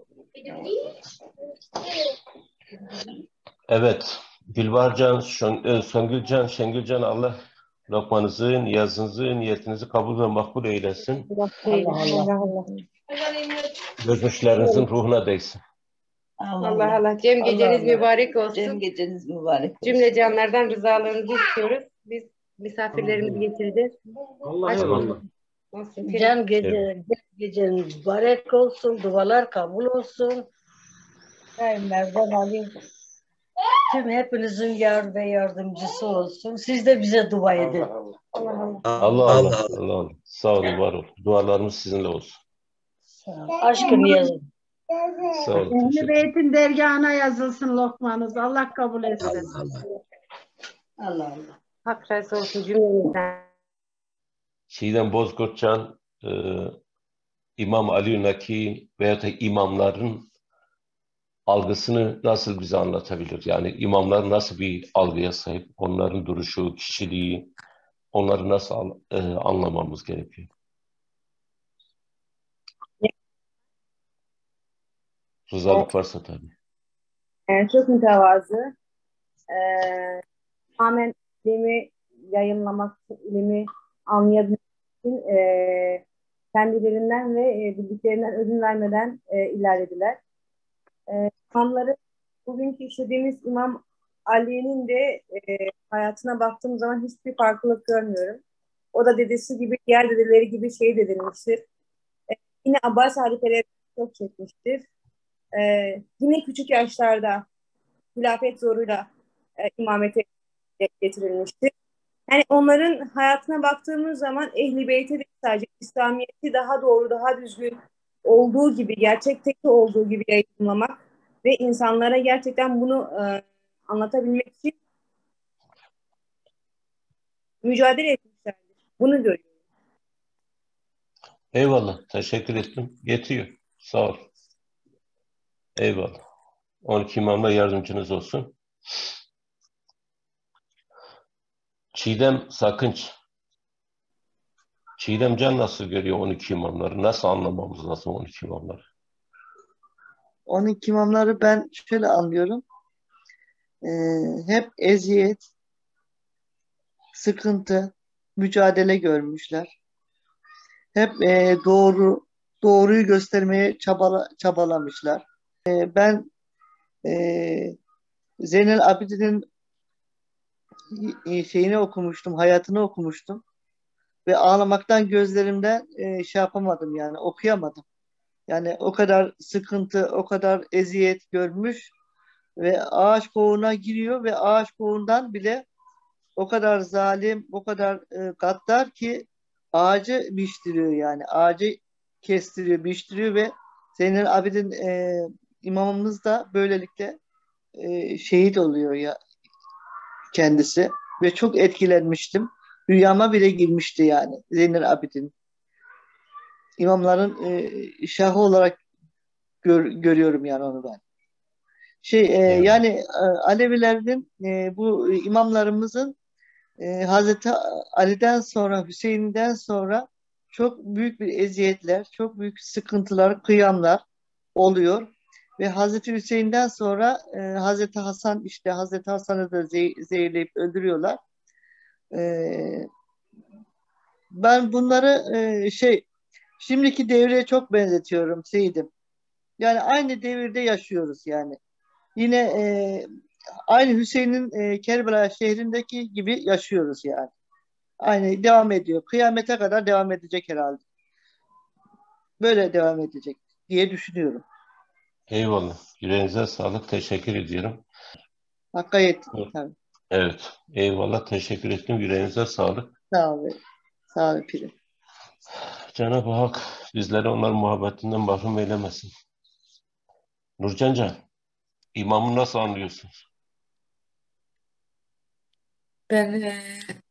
Evet. Dilbarcan, Söngülcan, Şengülcan Allah lokmanızı, niyazınızı, niyetinizi kabul ve makbul eylesin. Allah Allah. Gözmüşlerinizin ruhuna değsin. Allah Allah. Cem geceniz mübarek olsun. Cem geceniz mübarek olsun. Cümle canlardan rızalarınızı istiyoruz. Biz misafirlerimizi getireceğiz. Allah Aşk eyvallah. olsun. Olsun. Cem gece, geceniz mübarek olsun. Dualar kabul olsun. Daimlerden Ali tüm hepinizin yar ve yardımcısı olsun. Siz de bize dua edin. Allah Allah. Allah Allah. Allah Allah. Sağ olun, var olun. Dualarımız sizinle olsun. Aşkını yazın. Sağ olun. Ehli Teşekkür Beyt'in dergahına yazılsın lokmanız. Allah kabul etsin. Allah Allah. Allah Allah. Hak razı olsun cümlemizden. Çiğdem Bozkurtcan, e, İmam Ali Naki veya da imamların algısını nasıl bize anlatabilir? Yani imamlar nasıl bir algıya sahip? Onların duruşu, kişiliği, onları nasıl al- e, anlamamız gerekiyor? Rızalık varsa tabii. Ee, çok mütevazı. Ee, tamamen ilimi yayınlamak, ilimi anlayabilmek için e, kendilerinden ve e, bildiklerinden ödün vermeden e, ilerlediler. E, imamları, bugünkü işlediğimiz İmam Ali'nin de e, hayatına baktığım zaman hiçbir farklılık görmüyorum. O da dedesi gibi, diğer dedeleri gibi şey dedilmiştir. E, yine Abbas halifeleri çok çekmiştir. E, yine küçük yaşlarda hilafet zoruyla e, imamete getirilmiştir. Yani onların hayatına baktığımız zaman Ehl-i Beyt'e de sadece İslamiyet'i daha doğru, daha düzgün olduğu gibi, gerçekteki olduğu gibi yayınlamak ve insanlara gerçekten bunu e, anlatabilmek için mücadele etmişlerdir. Bunu görüyorum. Eyvallah. Teşekkür ettim. Yetiyor. Sağ ol. Eyvallah. on iki imamla yardımcınız olsun. Çiğdem Sakınç. Çiğdem Can nasıl görüyor on iki imamları? Nasıl anlamamız lazım on iki imamları? on iki imamları ben şöyle anlıyorum. Ee, hep eziyet, sıkıntı, mücadele görmüşler. Hep e, doğru doğruyu göstermeye çabala, çabalamışlar. E, ben e, Zeynel Abidin'in şeyini okumuştum, hayatını okumuştum ve ağlamaktan gözlerimden e, şey yapamadım, yani okuyamadım. Yani o kadar sıkıntı, o kadar eziyet görmüş ve ağaç kovuğuna giriyor ve ağaç kovuğundan bile o kadar zalim, o kadar e, gaddar ki ağacı biçtiriyor, yani ağacı kestiriyor, biçtiriyor ve Zeynel Abidin e, imamımız da böylelikle e, şehit oluyor ya kendisi ve çok etkilenmiştim. Rüyama bile girmişti yani Zeynel Abidin. İmamların e, şahı olarak gör, görüyorum yani onu ben. Şey e, Evet. yani e, Alevilerin e, bu imamlarımızın e, Hazreti Ali'den sonra, Hüseyin'den sonra çok büyük bir eziyetler, çok büyük sıkıntılar, kıyamlar oluyor. Ve Hazreti Hüseyin'den sonra e, Hazreti Hasan, işte Hazreti Hasan'ı da ze- zehirleyip öldürüyorlar. E, ben bunları e, şey şimdiki devre çok benzetiyorum Seyit'im. Yani aynı devirde yaşıyoruz yani. Yine e, aynı Hüseyin'in e, Kerbela şehrindeki gibi yaşıyoruz yani. Aynı devam ediyor. Kıyamete kadar devam edecek herhalde. Böyle devam edecek diye düşünüyorum. Eyvallah. Yüreğinize sağlık. Teşekkür ediyorum. Hakka yettim. Evet. Tabii. Evet. Eyvallah. Teşekkür ettim. Yüreğinize sağlık. Sağ ol. Sağ ol Pirim. Cenab-ı Hak bizleri onların muhabbetinden mahrum eylemesin. Nurcan Can, imamı nasıl anlıyorsunuz? Ben e,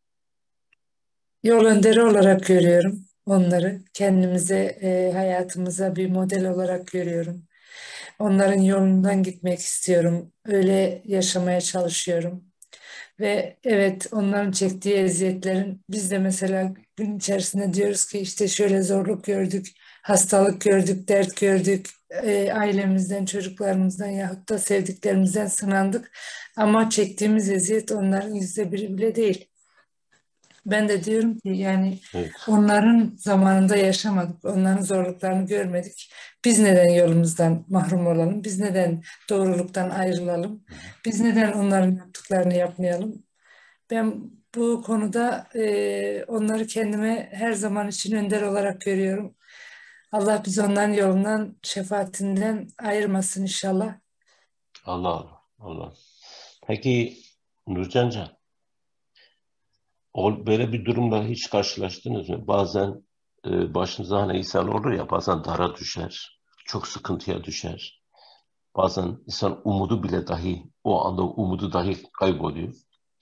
yol önderi olarak görüyorum onları. Kendimize, e, hayatımıza bir model olarak görüyorum. Onların yolundan gitmek istiyorum. Öyle yaşamaya çalışıyorum. Ve evet, onların çektiği eziyetlerin, biz de mesela gün içerisinde diyoruz ki işte şöyle zorluk gördük, hastalık gördük, dert gördük, e, ailemizden, çocuklarımızdan yahut da sevdiklerimizden sınandık. Ama çektiğimiz eziyet onların yüzde biri bile değil. Ben de diyorum ki yani Evet. onların zamanında yaşamadık, onların zorluklarını görmedik. Biz neden yolumuzdan mahrum olalım? Biz neden doğruluktan ayrılalım? Biz neden onların yaptıklarını yapmayalım? Ben bu konuda e, onları kendime her zaman için önder olarak görüyorum. Allah bizi onların yolundan, şefaatinden ayırmasın inşallah. Allah Allah. Allah. Peki Nurcan Can, o- böyle bir durumla hiç karşılaştınız mı? Bazen e, başınıza hani insan olur ya, bazen dara düşer, çok sıkıntıya düşer. Bazen insan umudu bile dahi, o anda umudu dahi kayboluyor.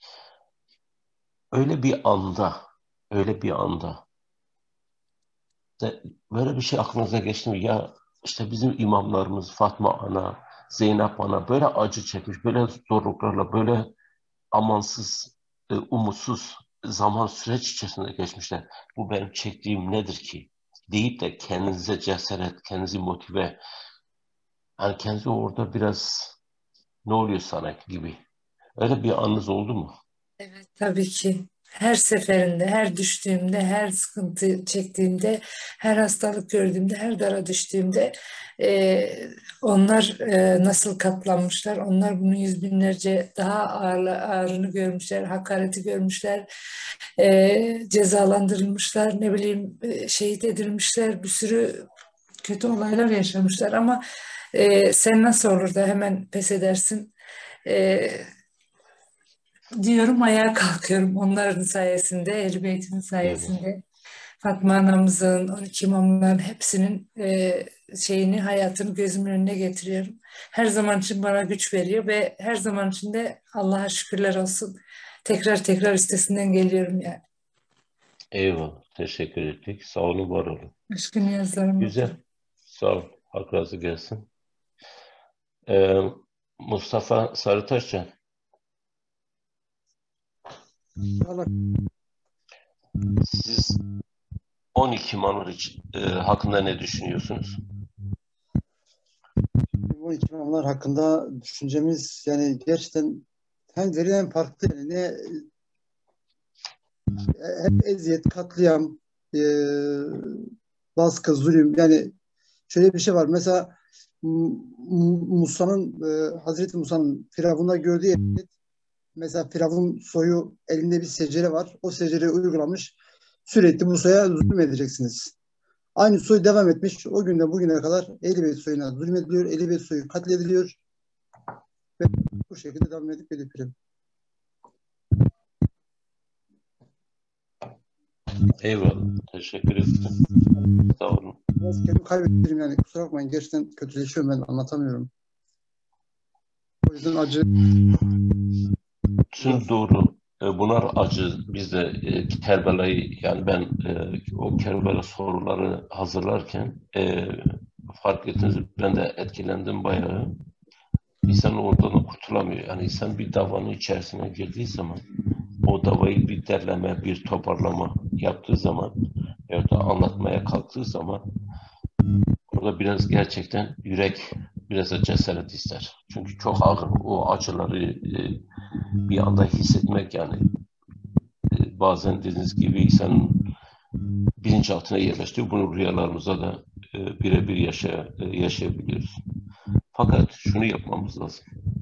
Öyle bir anda, öyle bir anda de- böyle bir şey aklınıza geçti mi? Ya işte bizim imamlarımız Fatma Ana, Zeynep Ana böyle acı çekmiş, böyle zorluklarla, böyle amansız, e, umutsuz zaman süreç içerisinde geçmişler. Bu benim çektiğim nedir ki? Deyip de kendinize cesaret, kendinizi motive, yani kendinizi orada biraz ne oluyor sana gibi. Öyle bir anınız oldu mu? Evet, tabii ki. Her seferinde, her düştüğümde, her sıkıntı çektiğimde, her hastalık gördüğümde, her dara düştüğümde e, onlar e, nasıl katlanmışlar, onlar bunun yüz binlerce daha ağır, ağırını görmüşler, hakareti görmüşler, e, cezalandırılmışlar, ne bileyim e, şehit edilmişler, bir sürü kötü olaylar yaşamışlar ama e, sen nasıl olur da hemen pes edersin? E, Diyorum ayağa kalkıyorum onların sayesinde, Ehl-i Beyt'in Evet. sayesinde. Fatma anamızın, on iki imamların hepsinin e, şeyini, hayatını gözümün önüne getiriyorum. Her zaman için bana güç veriyor ve her zaman için de Allah'a şükürler olsun. Tekrar tekrar üstesinden geliyorum yani. Eyvallah. Teşekkür ettik. Sağ olun, var olun. Aşkın yazlarım Güzel. oldu. Sağ ol. Hak razı gelsin. Ee, Mustafa Sarıtaşcan, siz on iki imamlar için, e, hakkında ne düşünüyorsunuz? Bu iki imamlar hakkında düşüncemiz yani gerçekten hem derin hem farklı. Yani ne hem eziyet, katliam, e, baskı, zulüm. Yani şöyle bir şey var. Mesela Musa'nın, e, Hazreti Musa'nın Firavun'da gördüğü eziyet, mesela Firavun soyu elinde bir secere var. O secereyi uygulamış. Sürekli Musa'ya zulüm edeceksiniz. Aynı soy devam etmiş. O günden bugüne kadar Ehl-i Beyt soyuna zulmediliyor. Ehl-i Beyt soyu katlediliyor. Ve bu şekilde devam edip edip Eyvallah. Teşekkür ederim. Sağ olun. Biraz kendimi kaybettim yani. Kusura bakmayın. Gerçekten kötüleşiyorum, ben anlatamıyorum. O yüzden acı. Tüm doğru. E, bunlar acı. Biz de e, Kerbela'yı, yani ben e, o Kerbela soruları hazırlarken e, fark ettiniz, ben de etkilendim bayağı. İnsan oradan kurtulamıyor. Yani insan bir davanın içerisine girdiği zaman, o davayı bir derleme, bir toparlama yaptığı zaman ya da anlatmaya kalktığı zaman orada biraz gerçekten yürek, biraz da cesaret ister. Çünkü çok ağır o acıları e, bir anda hissetmek, yani e, bazen dediğiniz gibi insanın bilinçaltına yerleştiriyor. Bunu rüyalarımıza da e, birebir yaşa, e, yaşayabiliyoruz. Fakat şunu yapmamız lazım.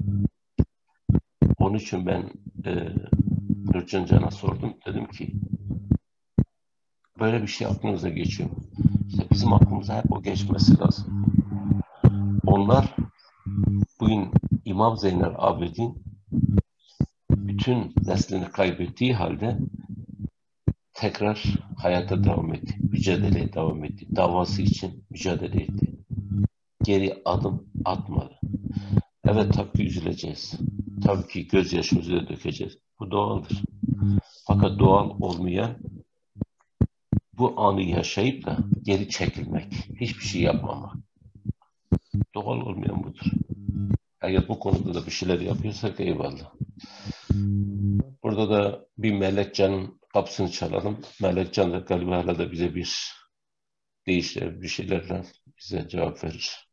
Onun için ben e, Nurcan Can'a sordum. Dedim ki böyle bir şey aklınıza geçiyor mu? İşte bizim aklımıza hep o geçmesi lazım. Onlar bugün İmam Zeynel Abidin bütün neslini kaybettiği halde tekrar hayata devam etti. Mücadeleye devam etti. Davası için mücadele etti. Geri adım atmadı. Evet, tabii ki üzüleceğiz. Tabii ki gözyaşımızı da dökeceğiz. Bu doğaldır. Fakat doğal olmayan bu anı yaşayıp da geri çekilmek, hiçbir şey yapmamak. Doğal olmayan budur. Eğer bu konuda da bir şeyler yapıyorsak eyvallah. Burada da bir Melekcan'ın kapısını çalalım. Melekcan da galiba hala da bize bir deyişler, bir şeylerle bize cevap verir.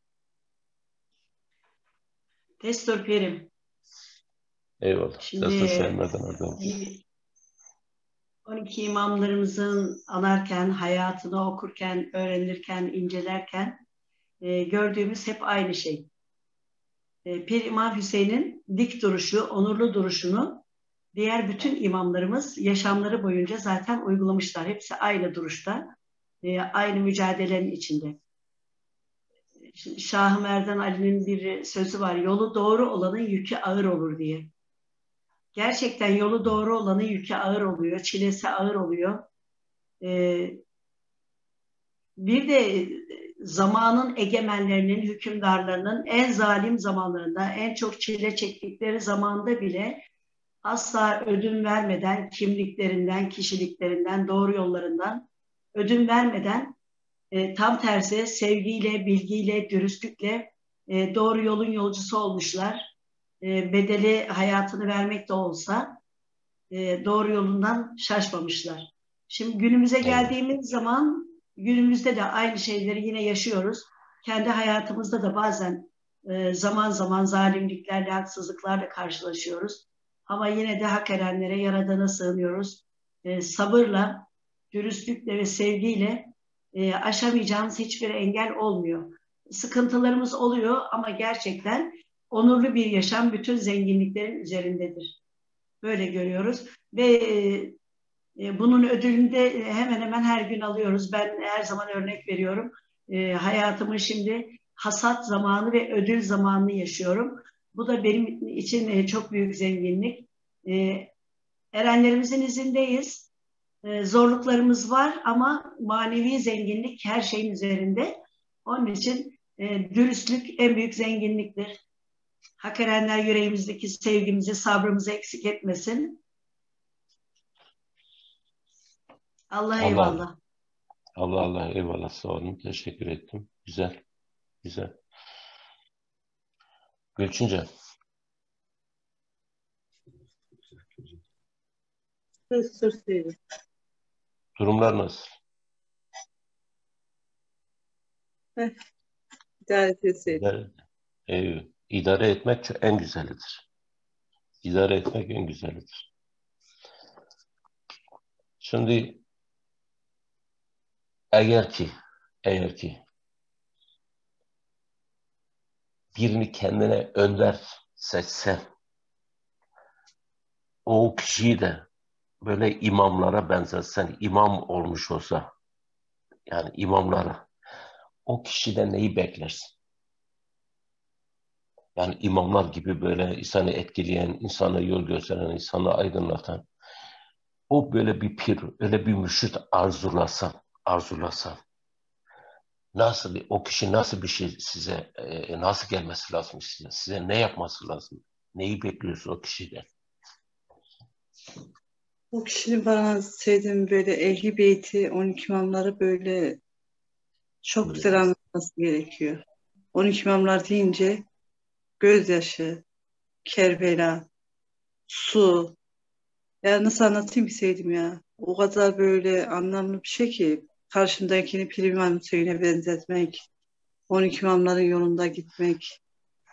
Destur Perim. Eyvallah. Şimdi Destur Şehirlerden oradan. e, on iki imamlarımızın anarken, hayatını okurken, öğrenirken, incelerken e, gördüğümüz hep aynı şey. E, Pir İmam Hüseyin'in dik duruşu, onurlu duruşunu diğer bütün imamlarımız yaşamları boyunca zaten uygulamışlar. Hepsi aynı duruşta, e, aynı mücadelenin içinde. Şah-ı Merdan Ali'nin bir sözü var, yolu doğru olanın yükü ağır olur diye. Gerçekten yolu doğru olanın yükü ağır oluyor, çilesi ağır oluyor. Ee, bir de zamanın egemenlerinin, hükümdarlarının en zalim zamanlarında, en çok çile çektikleri zamanda bile asla ödün vermeden, kimliklerinden, kişiliklerinden, doğru yollarından ödün vermeden e, tam tersi sevgiyle, bilgiyle, dürüstlükle e, doğru yolun yolcusu olmuşlar. E, bedeli hayatını vermek de olsa e, doğru yolundan şaşmamışlar. Şimdi günümüze geldiğimiz zaman günümüzde de aynı şeyleri yine yaşıyoruz. Kendi hayatımızda da bazen e, zaman zaman zalimliklerle, haksızlıklarla karşılaşıyoruz. Ama yine de hak edenlere, Yaradan'a sığınıyoruz. E, sabırla, dürüstlükle ve sevgiyle e, aşamayacağımız hiçbir engel olmuyor. Sıkıntılarımız oluyor ama gerçekten onurlu bir yaşam bütün zenginliklerin üzerindedir. Böyle görüyoruz ve e, bunun ödülünü de hemen hemen her gün alıyoruz. Ben her zaman örnek veriyorum. E, hayatımın şimdi hasat zamanı ve ödül zamanını yaşıyorum. Bu da benim için e, çok büyük zenginlik. E, erenlerimizin izindeyiz. E, zorluklarımız var ama manevi zenginlik her şeyin üzerinde. Onun için e, dürüstlük en büyük zenginliktir. Hak edenler yüreğimizdeki sevgimizi, sabrımızı eksik etmesin. Allah Allah eyvallah. Allah Allah eyvallah, sağ olun. Teşekkür ettim. Güzel. Güzel. Gülçince. Durumlar nasıl? İdare etseydim. İdare, e, idare etmek çok- en güzelidir. İdare etmek en güzelidir. Şimdi eğer ki eğer ki birini kendine önder seçsen, o kişiyi de böyle imamlara benzetsen, imam olmuş olsa, yani imamlara, o kişiden neyi beklersin? Yani imamlar gibi böyle insanı etkileyen, insana yol gösteren, insanı aydınlatan, o böyle bir pir, öyle bir mürşit arzulasan, arzulasan, nasıl, o kişi nasıl bir şey size, e, nasıl gelmesi lazım size? Size ne yapması lazım? Neyi bekliyorsun o kişiden? O kişinin bana sevdiğim böyle Ehl-i Beyti, on iki imamları böyle çok güzel anlatması gerekiyor. on iki imamlar deyince gözyaşı, Kerbela, su. Ya nasıl anlatayım ki sevdim ya. O kadar böyle anlamlı bir şey ki karşımdakini Pir İmam Hüseyin'e benzetmek, on iki imamların yolunda gitmek.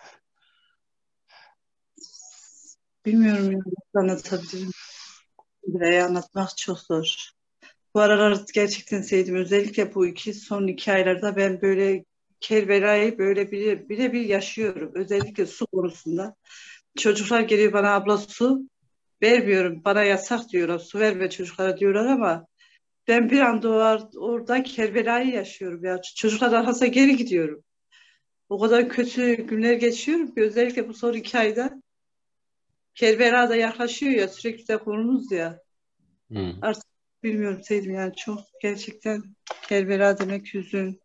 Bilmiyorum ya nasıl anlatabilirim. Buraya anlatmak çok zor. Bu aralar gerçekten sevdim. Özellikle bu iki son iki aylarda ben böyle Kerbela'yı böyle bire, birebir yaşıyorum. Özellikle su konusunda. Çocuklar geliyor bana, abla su vermiyorum. Bana yasak diyorlar. Su verme çocuklara diyorlar ama ben bir anda or orada Kerbela'yı yaşıyorum ya. Çocuklar arkasına geri gidiyorum. O kadar kötü günler geçiyorum ki özellikle bu son iki ayda Kerbela da yaklaşıyor ya, sürekli de konumuz ya. Hmm. Artık bilmiyorum Seydim, yani çok gerçekten Kerbela demek hüzün,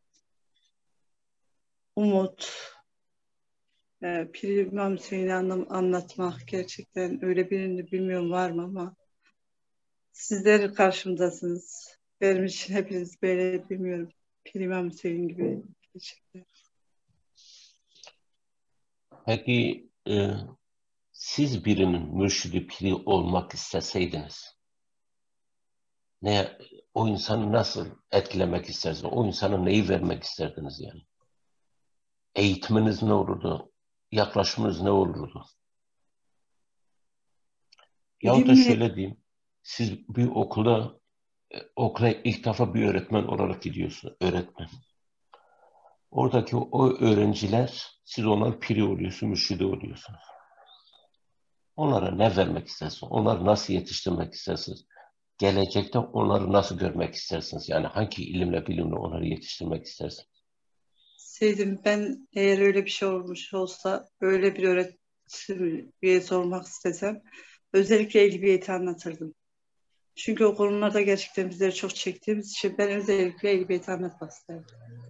umut. Ee, Pir İmam Hüseyin'i anlam anlatmak gerçekten, öyle birini bilmiyorum var mı ama sizler karşımdasınız. Benim için hepiniz böyle, bilmiyorum, Pir İmam Hüseyin gibi gerçekten. Peki e, siz birinin mürşidi, piri olmak isteseydiniz, ne, o insanı nasıl etkilemek istersiniz? O insana neyi vermek isterdiniz yani? Eğitiminiz ne olurdu? Yaklaşımınız ne olurdu? Yahut da Bilimle, şöyle diyeyim. siz bir okula okula ilk defa bir öğretmen olarak gidiyorsunuz. Öğretmen. Oradaki o öğrenciler, siz onlar piri oluyorsunuz, mürşidi oluyorsunuz. Onlara ne vermek istersiniz? Onları nasıl yetiştirmek istersiniz? Gelecekte onları nasıl görmek istersiniz? Yani hangi ilimle, bilimle onları yetiştirmek istersiniz? Seydim, ben eğer öyle bir şey olmuş olsa, öyle bir öğretim üyesi olmak istesem, özellikle ehliyeti anlatırdım. Çünkü o konularda gerçekten bizleri çok çektiğimiz için ben özellikle ehliyeti anlatmak isterdim.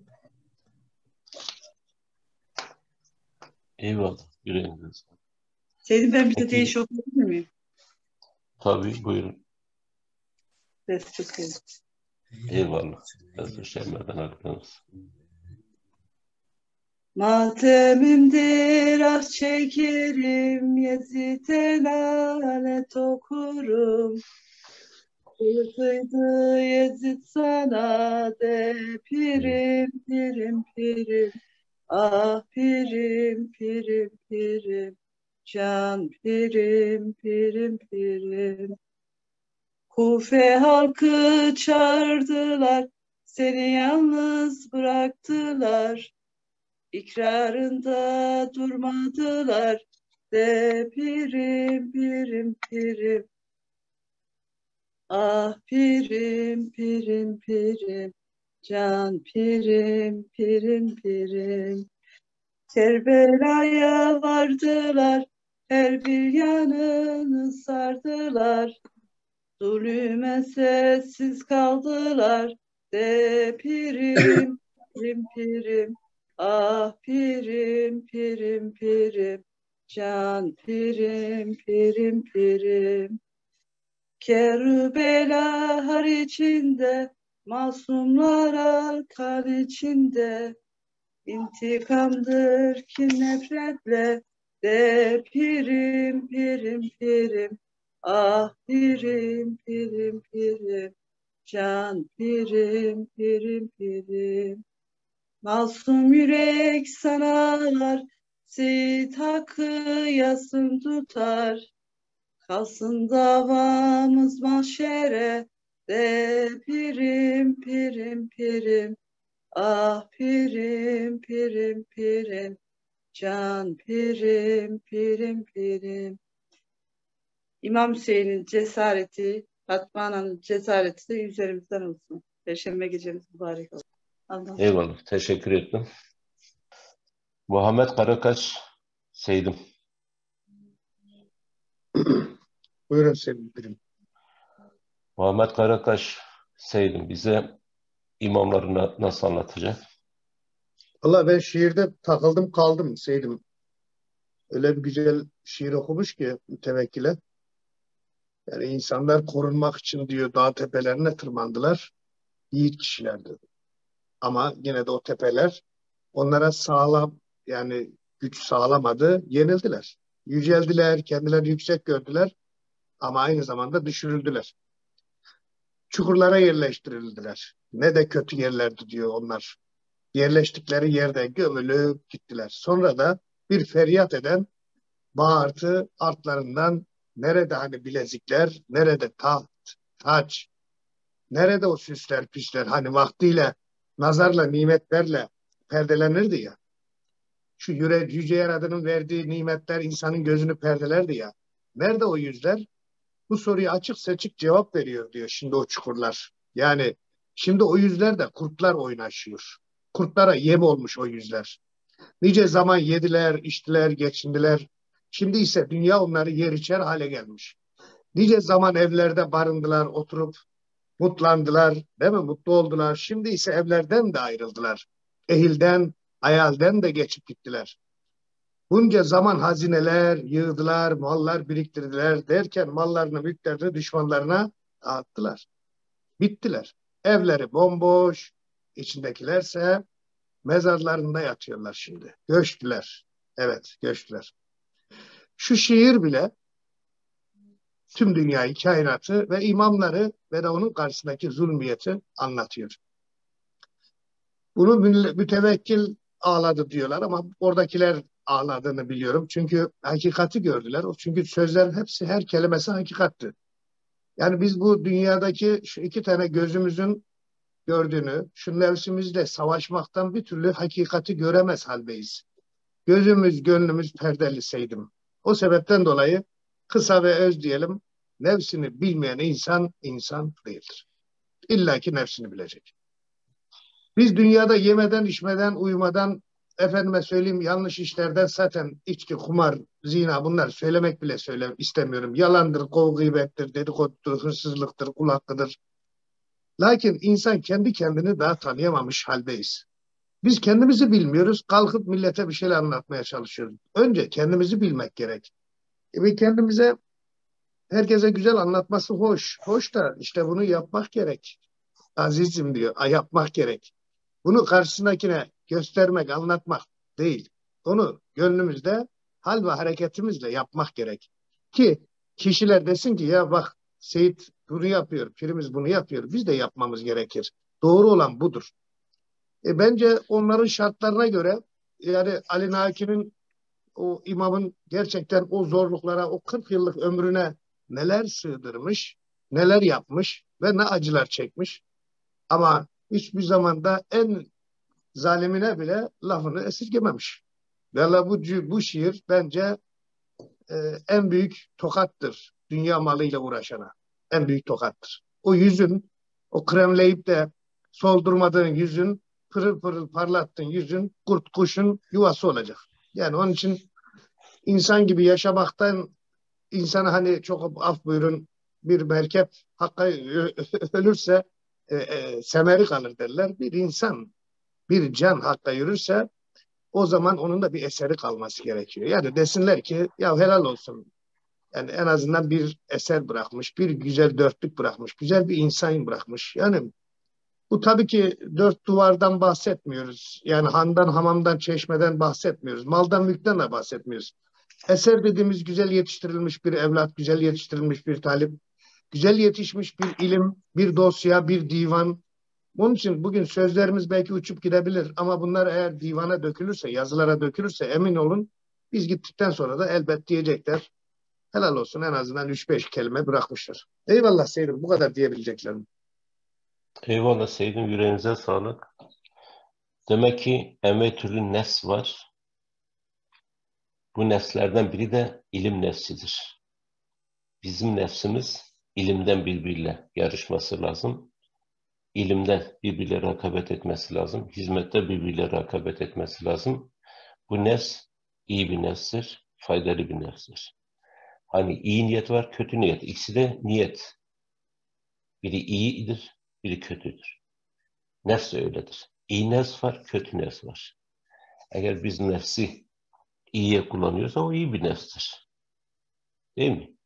Eyvallah. Yüreğinize sağlık. Seydim, ben bir de Peki, değiş okuyabilir miyim? tabii buyurun. Destek seydim. Eyvallah. Hazır Şeyma'dan aklınız. Matemimdir ah çekerim, Yezid'e lanet okurum. Kıydı Yezid sana de pirim pirim pirim, ah pirim pirim pirim, can pirim pirim pirim. Kufe halkı çağırdılar, seni yalnız bıraktılar. İkrarında durmadılar, de pirim pirim pirim, ah pirim pirim pirim, can pirim pirim pirim. Kerbela'ya vardılar, her bir yanını sardılar. Zulüme sessiz kaldılar, de pirim pirim pirim, ah pirim pirim pirim, can pirim pirim pirim. Kerbela har içinde, masumlara kan içinde, intikamdır ki nefretle, de pirim pirim pirim, ah pirim pirim pirim, can pirim pirim pirim. Masum yürek sanalar, Seyit hakkı yasın tutar. Kalsın davamız mahşere, de pirim pirim pirim, ah pirim pirim pirim, can pirim pirim pirim. İmam Hüseyin'in cesareti, Fatma Ana'nın cesareti de üzerimizden olsun. Perşembe gecemiz mübarek olsun. Allah. Eyvallah. Teşekkür ettim. Muhammed Karakaş Seydim. Buyurun sevgilim. Muhammed Karakaş Seydim bize imamları na- nasıl anlatacak? Valla ben şiirde takıldım kaldım Seydim. Öyle bir güzel şiir okumuş ki mütevekkile. Yani insanlar korunmak için diyor dağ tepelerine tırmandılar. Yiğit kişilerdi. Ama yine de o tepeler onlara sağlam yani güç sağlamadı. Yenildiler. Yüceldiler, kendilerini yüksek gördüler ama aynı zamanda düşürüldüler. Çukurlara yerleştirildiler. Ne de kötü yerlerdi diyor onlar. Yerleştikleri yerde gömülüp gittiler. Sonra da bir feryat eden bağırtı artlarından nerede hani bilezikler, nerede taht, taç, nerede o süsler püsler hani vaktiyle nazarla nimetlerle perdelenirdi ya. Şu yüre, Yüce Yaradan'ın verdiği nimetler insanın gözünü perdelerdi ya. Nerede o yüzler? Bu soruyu açık seçik cevap veriyor diyor şimdi o çukurlar. Yani şimdi o yüzler de kurtlar oynaşıyor. Kurtlara yem olmuş o yüzler. Nice zaman yediler, içtiler, geçindiler. Şimdi ise dünya onları yer içer hale gelmiş. Nice zaman evlerde barındılar, oturup mutlandılar, değil mi? Mutlu oldular. Şimdi ise evlerden de ayrıldılar. Ehilden, hayalden de geçip gittiler. Bunca zaman hazineler yığdılar, mallar biriktirdiler derken mallarını, mülklerini düşmanlarına dağıttılar. Bittiler. Evleri bomboş, içindekilerse mezarlarında yatıyorlar şimdi. Göçtüler. Evet, göçtüler. Şu şiir bile tüm dünyayı, kainatı ve imamları ve de onun karşısındaki zulmiyeti anlatıyor. Bunu mütevekkil ağladı diyorlar ama oradakiler ağladığını biliyorum. Çünkü hakikati gördüler. Çünkü sözlerin hepsi, her kelimesi hakikattı. Yani biz bu dünyadaki şu iki tane gözümüzün gördüğünü, şu nefsimizle savaşmaktan bir türlü hakikati göremez haldeyiz. Gözümüz, gönlümüz perdeli Seydim. O sebepten dolayı kısa ve öz diyelim, nefsini bilmeyen insan, insan değildir. İlla ki nefsini bilecek. Biz dünyada yemeden, içmeden, uyumadan, efendime söyleyeyim yanlış işlerden zaten içki, kumar, zina bunlar söylemek bile söyle istemiyorum. Yalandır, kov gıybettir, dedikodudur, hırsızlıktır, kul hakkıdır. Lakin insan kendi kendini daha tanıyamamış haldeyiz. Biz kendimizi bilmiyoruz, kalkıp millete bir şeyler anlatmaya çalışıyoruz. Önce kendimizi bilmek gerek. E ve kendimize, herkese güzel anlatması hoş. Hoş da işte bunu yapmak gerek. Azizim diyor, "A, yapmak gerek. Bunu karşısındakine göstermek, anlatmak değil. Onu gönlümüzde hal ve hareketimizle yapmak gerek. Ki kişiler desin ki ya bak Seyit bunu yapıyor, pirimiz bunu yapıyor. Biz de yapmamız gerekir. Doğru olan budur. E bence onların şartlarına göre yani Ali Naki'nin o imamın gerçekten o zorluklara, o kırk yıllık ömrüne neler sığdırmış, neler yapmış ve ne acılar çekmiş. Ama hiçbir zamanda en zalimine bile lafını esirgememiş. Valla bu, bu şiir bence e, en büyük tokattır dünya malıyla uğraşana. En büyük tokattır. O yüzün, o kremleyip de soldurmadığın yüzün, pırıl pırıl parlattığın yüzün kurt kuşun yuvası olacak. Yani onun için insan gibi yaşamaktan insana hani çok af buyurun bir merkep hakka ölürse e, e, semeri kalır derler. Bir insan, bir can hakka yürürse o zaman onun da bir eseri kalması gerekiyor. Yani desinler ki ya helal olsun. Yani en azından bir eser bırakmış, bir güzel dörtlük bırakmış, güzel bir insan bırakmış. Yani bu tabii ki dört duvardan bahsetmiyoruz. Yani handan, hamamdan, çeşmeden bahsetmiyoruz. Maldan, mülkten de bahsetmiyoruz. Eser dediğimiz güzel yetiştirilmiş bir evlat, güzel yetiştirilmiş bir talip, güzel yetişmiş bir ilim, bir dosya, bir divan. Onun için bugün sözlerimiz belki uçup gidebilir ama bunlar eğer divana dökülürse, yazılara dökülürse emin olun biz gittikten sonra da elbet diyecekler. Helal olsun en azından üç beş kelime bırakmışlar. Eyvallah Seydim bu kadar diyebileceklerim. Eyvallah Seydim, yüreğinize sağlık. Demek ki envai türlü nefs var. Bu nefslerden biri de ilim nefsidir. Bizim nefsimiz ilimden birbiriyle yarışması lazım. İlimden birbiriyle rekabet etmesi lazım. Hizmette birbiriyle rekabet etmesi lazım. Bu nefs iyi bir nefstir, faydalı bir nefstir. Hani iyi niyet var, kötü niyet. İkisi de niyet. Biri iyidir, biri kötüdür. Nefs de öyledir. İyi nefs var, kötü nefs var. Eğer biz nefsi iyiye kullanıyorsa o iyi bir nefstir. Değil mi?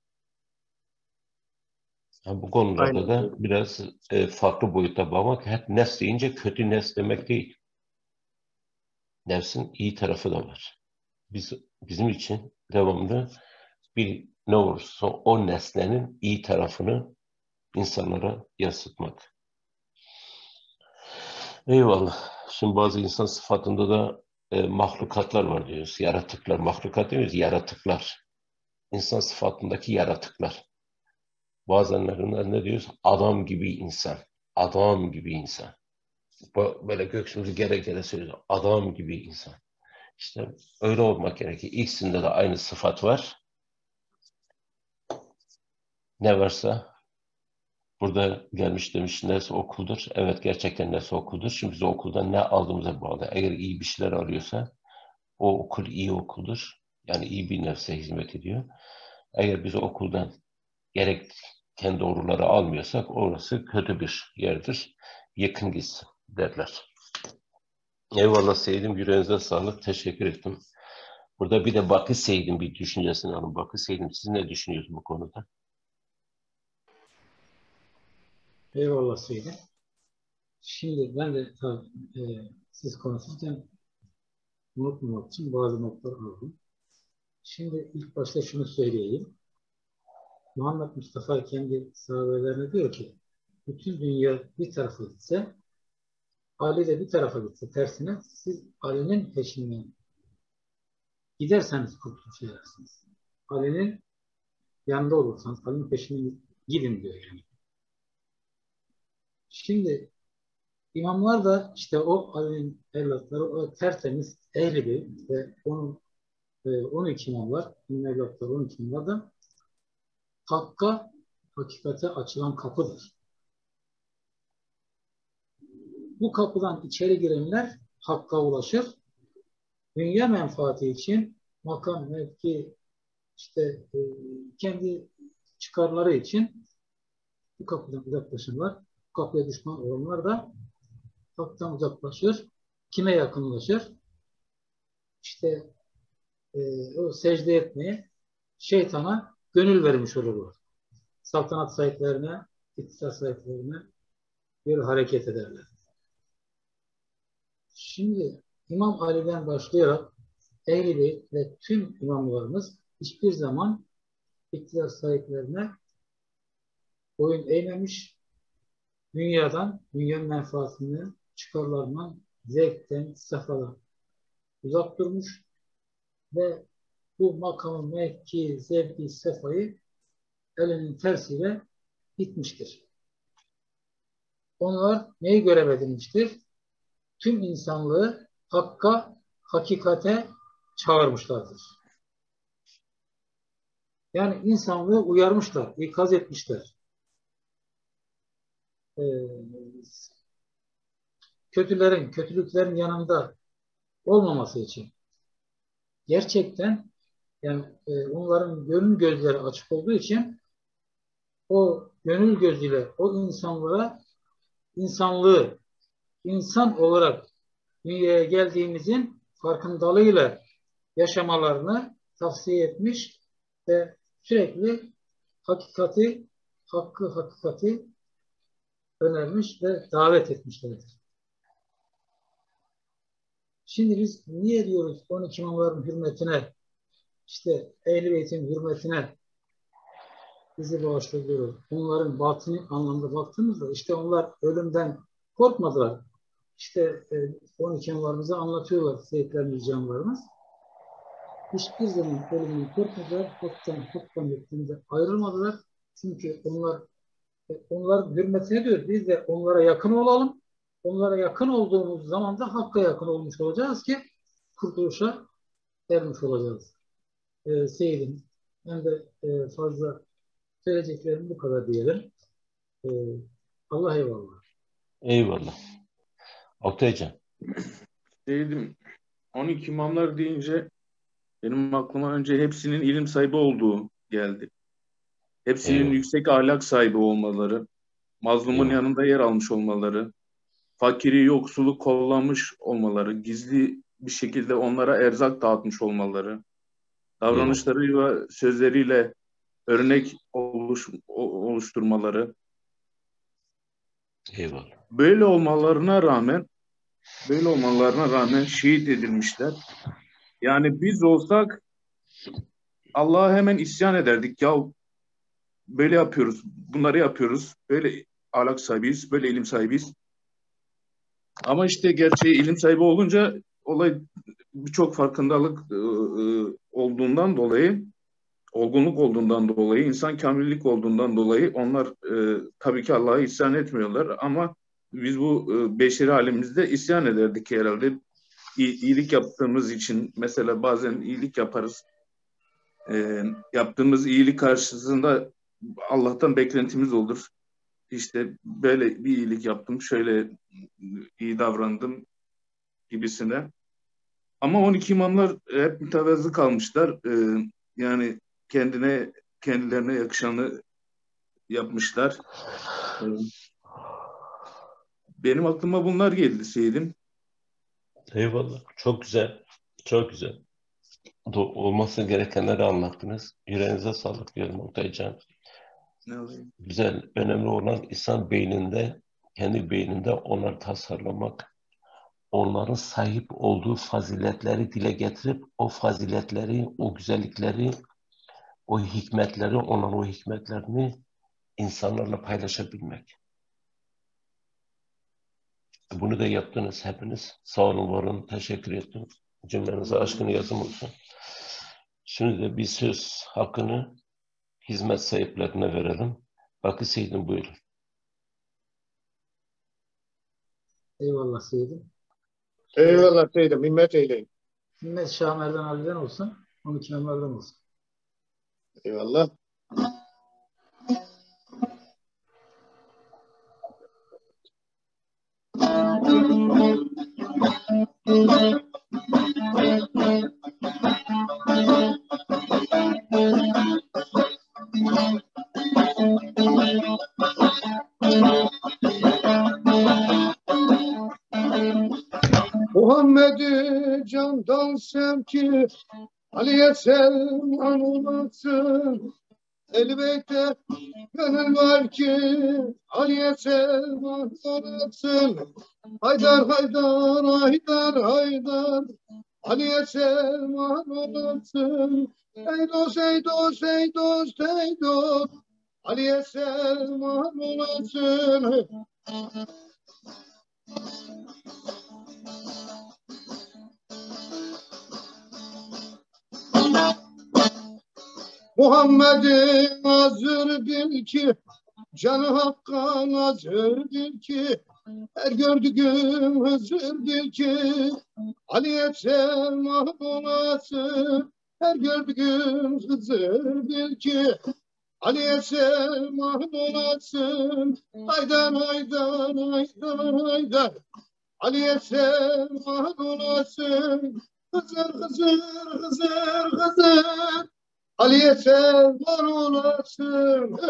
Yani bu konularda Aynen. da biraz e, farklı boyutta bakmak. Hep nefs deyince kötü nefs demek değil. Nefsin iyi tarafı da var. Biz, bizim için devamlı bir ne olursa o nesnenin iyi tarafını insanlara yansıtmak. Eyvallah. Şimdi bazı insan sıfatında da e, mahlukatlar var diyoruz. Yaratıklar, mahlukat diyoruz, yaratıklar. İnsan sıfatındaki yaratıklar. Bazenlerinde ne diyoruz? Adam gibi insan. Adam gibi insan. Böyle göğsümüzü gere gere söylüyor. Adam gibi insan. İşte öyle olmak gerekir. İkisinde de aynı sıfat var. Ne varsa burada gelmiş demiş nefs okuldur. Evet gerçekten nefs okuldur. Şimdi biz okuldan ne aldığımıza bağlı. Eğer iyi bir şeyler arıyorsa o okul iyi okuldur. Yani iyi bir nefse hizmet ediyor. Eğer biz okuldan gereken doğruları almıyorsak orası kötü bir yerdir. Yakın gitsin derler. Eyvallah Seydim, yüreğinize sağlık. Teşekkür ettim. Burada bir de Bakı Seydim bir düşüncesini alın. Bakı Seydim siz ne düşünüyorsunuz bu konuda? Eyvallah Seydim. Şimdi ben de tabii e, siz konuşurken unutmamak için bazı notlar aldım. Şimdi ilk başta şunu söyleyeyim. Muhammed Mustafa kendi sahabelerine diyor ki bütün dünya bir tarafa gitse Ali de bir tarafa gitse tersine siz Ali'nin peşinden giderseniz kurtuluş edersiniz. Ali'nin yanında olursanız, Ali'nin peşinden gidin diyor yani. Şimdi imamlar da işte o Ali'nin evlatları, o tertemiz Ehli Beyt ve onun e, on iki imam var. Onun evlatları on iki imam da hakka, hakikate açılan kapıdır. Bu kapıdan içeri girenler hakka ulaşır. Dünya menfaati için makam, mevki, işte e, kendi çıkarları için bu kapıdan uzaklaşırlar. Bu kapıya düşman olanlar da haktan uzaklaşır. Kime yakınlaşır? İşte e, o secde etmeye, şeytana gönül vermiş olurlar. Saltanat sahiplerine, iktisat sahiplerine bir hareket ederler. Şimdi İmam Ali'den başlayarak Ehl-i Beyt ve tüm imamlarımız hiçbir zaman iktidar sahiplerine boyun eğmemiş, dünyadan, dünya menfaatini, çıkarlarından, zevkten, sefadan uzak durmuş ve bu makamı, mevki, zevki, sefayı elinin tersiyle gitmiştir. Onlar neyi görev edinmiştir? Tüm insanlığı hakka, hakikate çağırmışlardır. Yani insanlığı uyarmışlar, ikaz etmişler. Ee, kötülerin, kötülüklerin yanında olmaması için. Gerçekten yani e, onların gönül gözleri açık olduğu için o gönül gözüyle o insanlara insanlığı insan olarak dünyaya geldiğimizin farkındalığıyla yaşamalarını tavsiye etmiş ve sürekli hakikati, hakkı, hakikati önermiş ve davet etmişlerdir. Şimdi biz niye diyoruz on iki imamların hürmetine, işte Ehl-i Beyt'in hürmetine bizi bağışlıyoruz. Onların batini anlamda baktığımızda işte onlar ölümden korkmadılar. İşte on iki imamlarımızı anlatıyorlar seyitlerimiz, canlarımız. Hiçbir zaman ölümden korkmadılar. Haktan, haktan yettiğinde ayrılmadılar. Çünkü onlar onların hürmetine diyor. Biz de onlara yakın olalım. Onlara yakın olduğumuz zaman da Hakk'a yakın olmuş olacağız ki kurtuluşa ermiş olacağız. Ee, Seyidim. Ben de e, fazla söyleyeceklerim bu kadar diyelim. Ee, Allah eyvallah. Eyvallah. Oktaycan. Seydim, on iki imamlar deyince benim aklıma önce hepsinin ilim sahibi olduğu geldi. Hepsinin Eyvallah. yüksek ahlak sahibi olmaları, mazlumun Eyvallah. yanında yer almış olmaları, fakiri, yoksulu kollamış olmaları, gizli bir şekilde onlara erzak dağıtmış olmaları, davranışlarıyla ve sözleriyle örnek oluş, oluşturmaları. Eyvallah. Böyle olmalarına rağmen böyle olmalarına rağmen şehit edilmişler. Yani biz olsak Allah'a hemen isyan ederdik. Ya böyle yapıyoruz, bunları yapıyoruz. Böyle ahlak sahibiyiz, böyle ilim sahibiyiz. Ama işte gerçeği ilim sahibi olunca olay birçok farkındalık e, e, olduğundan dolayı, olgunluk olduğundan dolayı, insan kamillik olduğundan dolayı onlar e, tabii ki Allah'a isyan etmiyorlar ama biz bu e, beşeri halimizde isyan ederdik herhalde. İ, iyilik yaptığımız için mesela bazen iyilik yaparız. E, yaptığımız iyilik karşısında Allah'tan beklentimiz olur. İşte böyle bir iyilik yaptım, şöyle iyi davrandım gibisine. Ama on iki imamlar hep mütevazı kalmışlar. E, yani kendine kendilerine yakışanı yapmışlar. E, benim aklıma bunlar geldi Seydim. Eyvallah. Çok güzel. Çok güzel. Do- olması gerekenleri anlattınız. Yüreğinize sağlık diyorum Oktaycan. Ne alayım? Güzel. Önemli olan insan beyninde, kendi beyninde onları tasarlamak, onların sahip olduğu faziletleri dile getirip o faziletleri, o güzellikleri, o hikmetleri, onların o hikmetlerini insanlarla paylaşabilmek. Bunu da yaptınız hepiniz. Sağ olun, var olun. Teşekkür ettim. Cümlenize aşkını yazım olsun. Şimdi de bir söz hakkını hizmet sahiplerine verelim. Hakkı Seyit'im buyurun. Eyvallah Seyit'im. Eyvallah Seyit'im. Himmet eyleyin. Himmet Şah Merdan Ali'den olsun. on iki Ömer'den olsun. Eyvallah. Muhammed'i candan sev ki Ali'ye selman olasın. Ehl-i Beyt'e gönül var ki Ali'ye selman olasın. Haydar haydar haydar haydar Ali'ye selman olasın. Ey dost ey dost ey dost ey dost Ali'ye selman olasın. Muhammed'in hazır bil ki canı hakka nazır bil ki her gördüğüm hızır bil ki Ali'ye selman olasın. Her gördüğüm hızır bil ki Ali'ye selman olasın. Haydar haydar haydar haydar Ali'ye selman olasın. Hızır hızır hızır hızır Ali'ye selman olasın.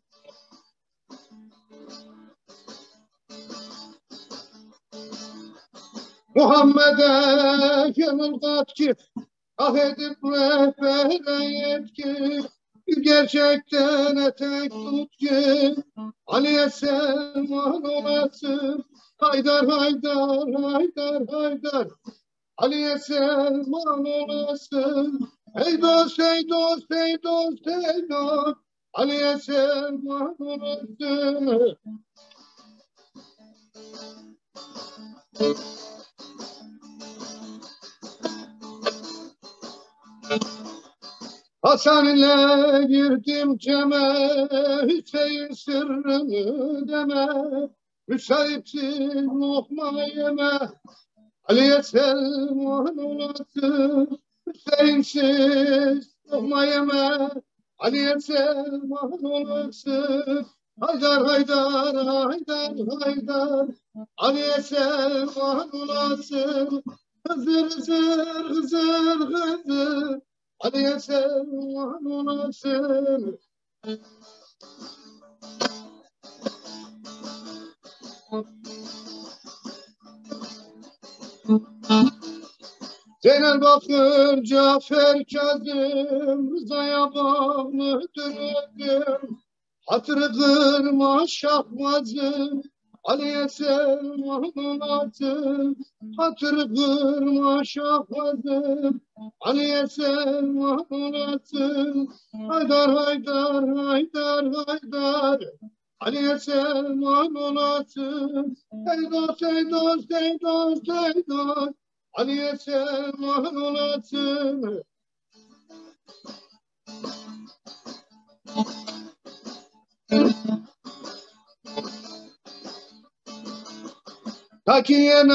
Muhammed'e gönül kat ki ah edip rehbere yetki bir gerçekten etek tut ki Ali'ye selman olasın. Haydar haydar haydar haydar Ali'ye selman olasın. Ey dost ey dost ey dost ey dost Ali'ye selman olasın. Hasan ile girdim ceme Hüseyin sırrını deme Müsaitsin lokma yeme Ali'ye selman olasın. Hüseyinsiz lokma yeme Ali'ye selman olasın. Haydar haydar haydar haydar Ali'ye selman olasın. Hızır hızır hızır hızır Ali'ye selman olasın. Zeynel Bakır, Cafer Kazım, Rıza'ya bağlıdır ödüm. Hatırı kırma şahmazım, Ali'ye selman olasın. Hatırı kırma şahmazım, Ali'ye selman olasın. Haydar haydar haydar haydar Ali'ye selman olasın. Ey dost ey dost ey dost ey dost Ali'ye selman olasın. Takiye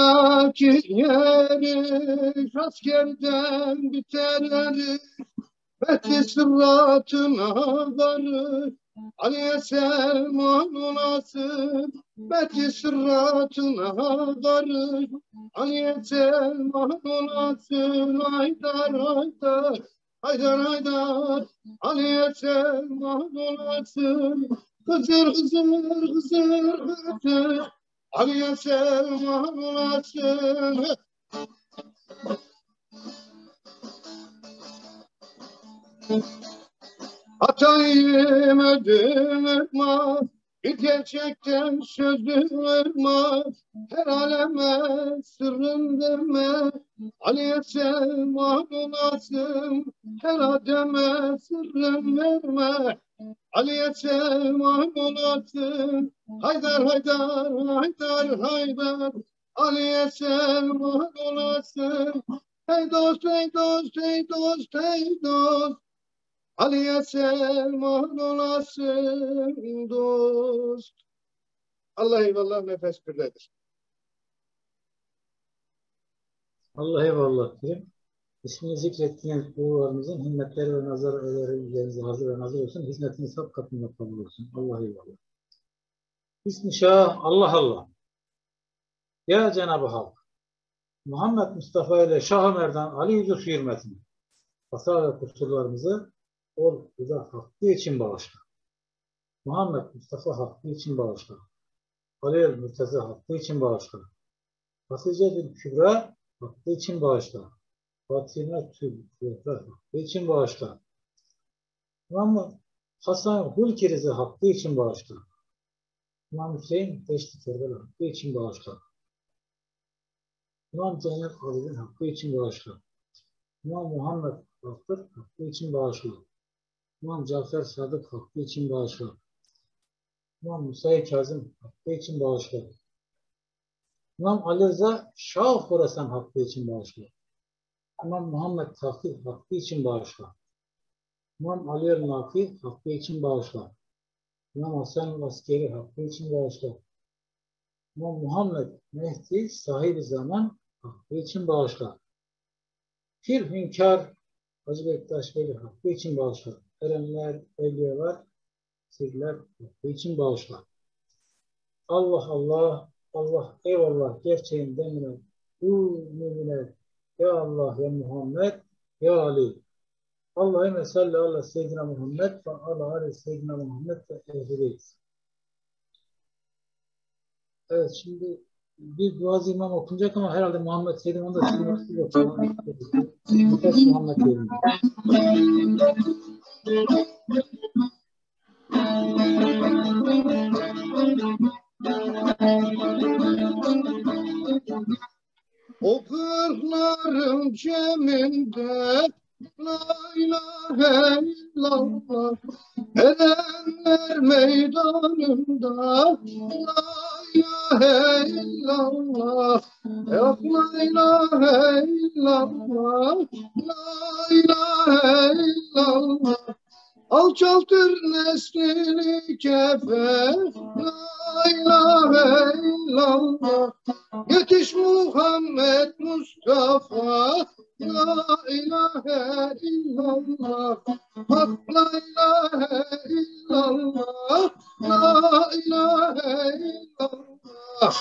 nakiyeri askerden biterleri Fethi sırratına varır Ali'ye selman olasın. Fethi sırratına varır Ali'ye selman olasın. Haydar haydar haydar haydar Ali'ye selman olasın. Hızır hızır hızır hızır Ali'ye selman olasın. Atayım ödüm ırma, bir gerçekten sözüm ırma, her aleme sırrım deme, Ali'ye selman olasın, her ademe sırrım verme, Ali'ye selman olasın. Haydar haydar haydar haydar Ali'ye selman olasın. Ey dost ey dost ey dost ey dost Ali'ye selman olasın dost. Allah eyvallah, nefes birdedir. Allah eyvallah diyeyim. İsmini zikrettiğiniz kullarımızın himmetleri ve nazarları üzerinize hazır ve nazır olsun. Hizmetiniz hak katında kabul olsun. Allah eyvallah. Bismillah, Allah Allah. Ya Cenab-ı Hak, Muhammed Mustafa ile Şah-ı Merdan Ali Yüzü hürmetine hata ve kusurlarımızı ol rıza hakkı için bağışla. Muhammed Mustafa hakkı için bağışla. Ali el-Mürteza hakkı için bağışla. Hatice-i Kübra hakkı için bağışla. Fatime Tülfü hakkı için bağışla. İmam Hasan Hulkirizi hakkı için bağışla. İmam Hüseyin Teşti Kerbel hakkı için bağışla. İmam Zeynep Abidin hakkı için bağışla. İmam Muhammed Bakır hakkı için bağışla. İmam Cafer Sadık hakkı için bağışla. İmam Musa Kazım hakkı için bağışla. İmam Ali Rıza Şah Horasan hakkı için bağışla. İmam Muhammed Tafi hakkı için bağışla. İmam Ali el-Nafi hakkı için bağışla. İmam Hasan Askeri hakkı için bağışla. İmam Muhammed Mehdi sahibi zaman hakkı için bağışla. Pir Hünkar Hacı Bektaş Veli hakkı için bağışla. Erenler, evliyalar, sirler hakkı için bağışla. Allah Allah, Allah eyvallah gerçeğin demine, bu mümine, ya Allah, ya Muhammed, ya Ali. Allahümme salli ala seyyidina Muhammed ve ala ali seyyidina Muhammed ve ehliyiz. Evet, şimdi bir duaz imam okunacak ama herhalde Muhammed Seyyid'in onu da silmesi yok. Nefes Muhammed diyelim. O kırkların ceminde la ilahe illallah, erenler meydanında la ilahe illallah, yok la ilahe illallah, la ilahe illallah. Alçaltır neslini kefe, la ilahe illallah. Yetiş Muhammed Mustafa, la ilahe illallah. Hak la ilahe illallah, la ilahe illallah.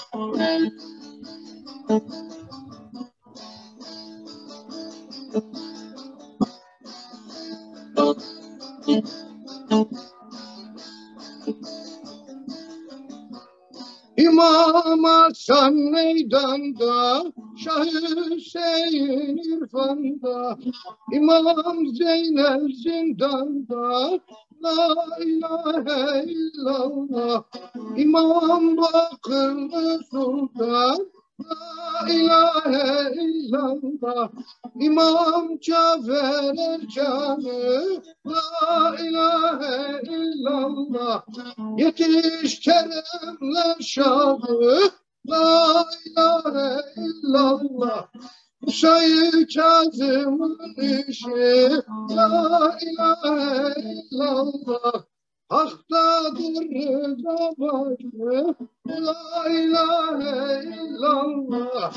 İmam Hasan meydanda, Şah Hüseyin irfanda, İmam Zeynel zindanda, la ilahe illallah. İmam Bakır Sultan, la ilahe illallah. İmam Cafer Erkanı, la ilahe illallah. Yetiş Keremler Şahı, la ilahe illallah. Musa-i Kazım'ın işi, la ilahe illallah. Hak'tadır rıza başı, la ilahe illallah.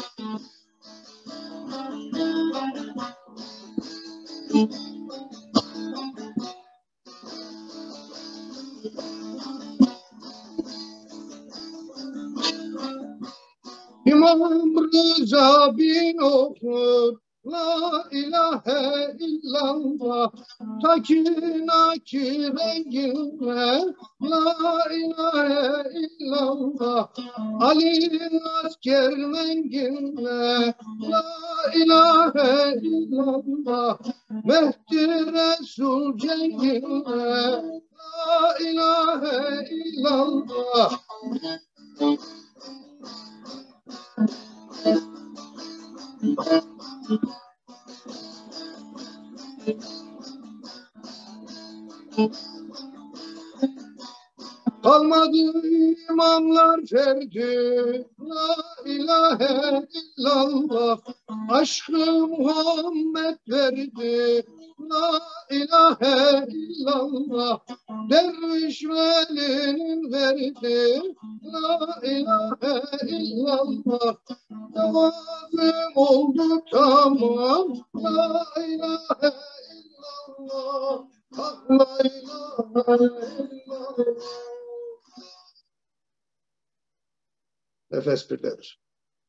İmam Rıza bin okur, la ilahe illallah. Takin aki rengine, la ilahe illallah. Ali asker rengine, la ilahe illallah. Mehdi Resul cengine, la ilahe illallah. Kalmadı imamlar ferdi, la ilahe illallah. Aşkı Muhammed verdi, La ilahe illallah derviş velinin verdi. La ilahe illallah devamım oldu tamam. La ilahe illallah hak la ilahe illallah. Nefes birdenir.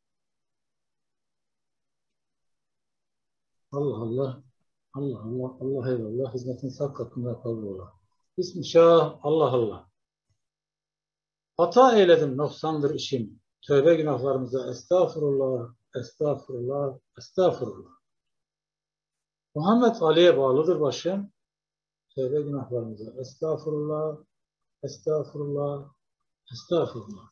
Allah Allah. Allah Allah. Allah eyvallah. Hizmetin sak hakkında kabul ola. Bismillah. Allah Allah. Hata eyledim. Noksandır işim. Tövbe günahlarımıza. Estağfurullah. Estağfurullah. Estağfurullah. Muhammed Ali'ye bağlıdır başım. Tövbe günahlarımıza. Estağfurullah. Estağfurullah. Estağfurullah.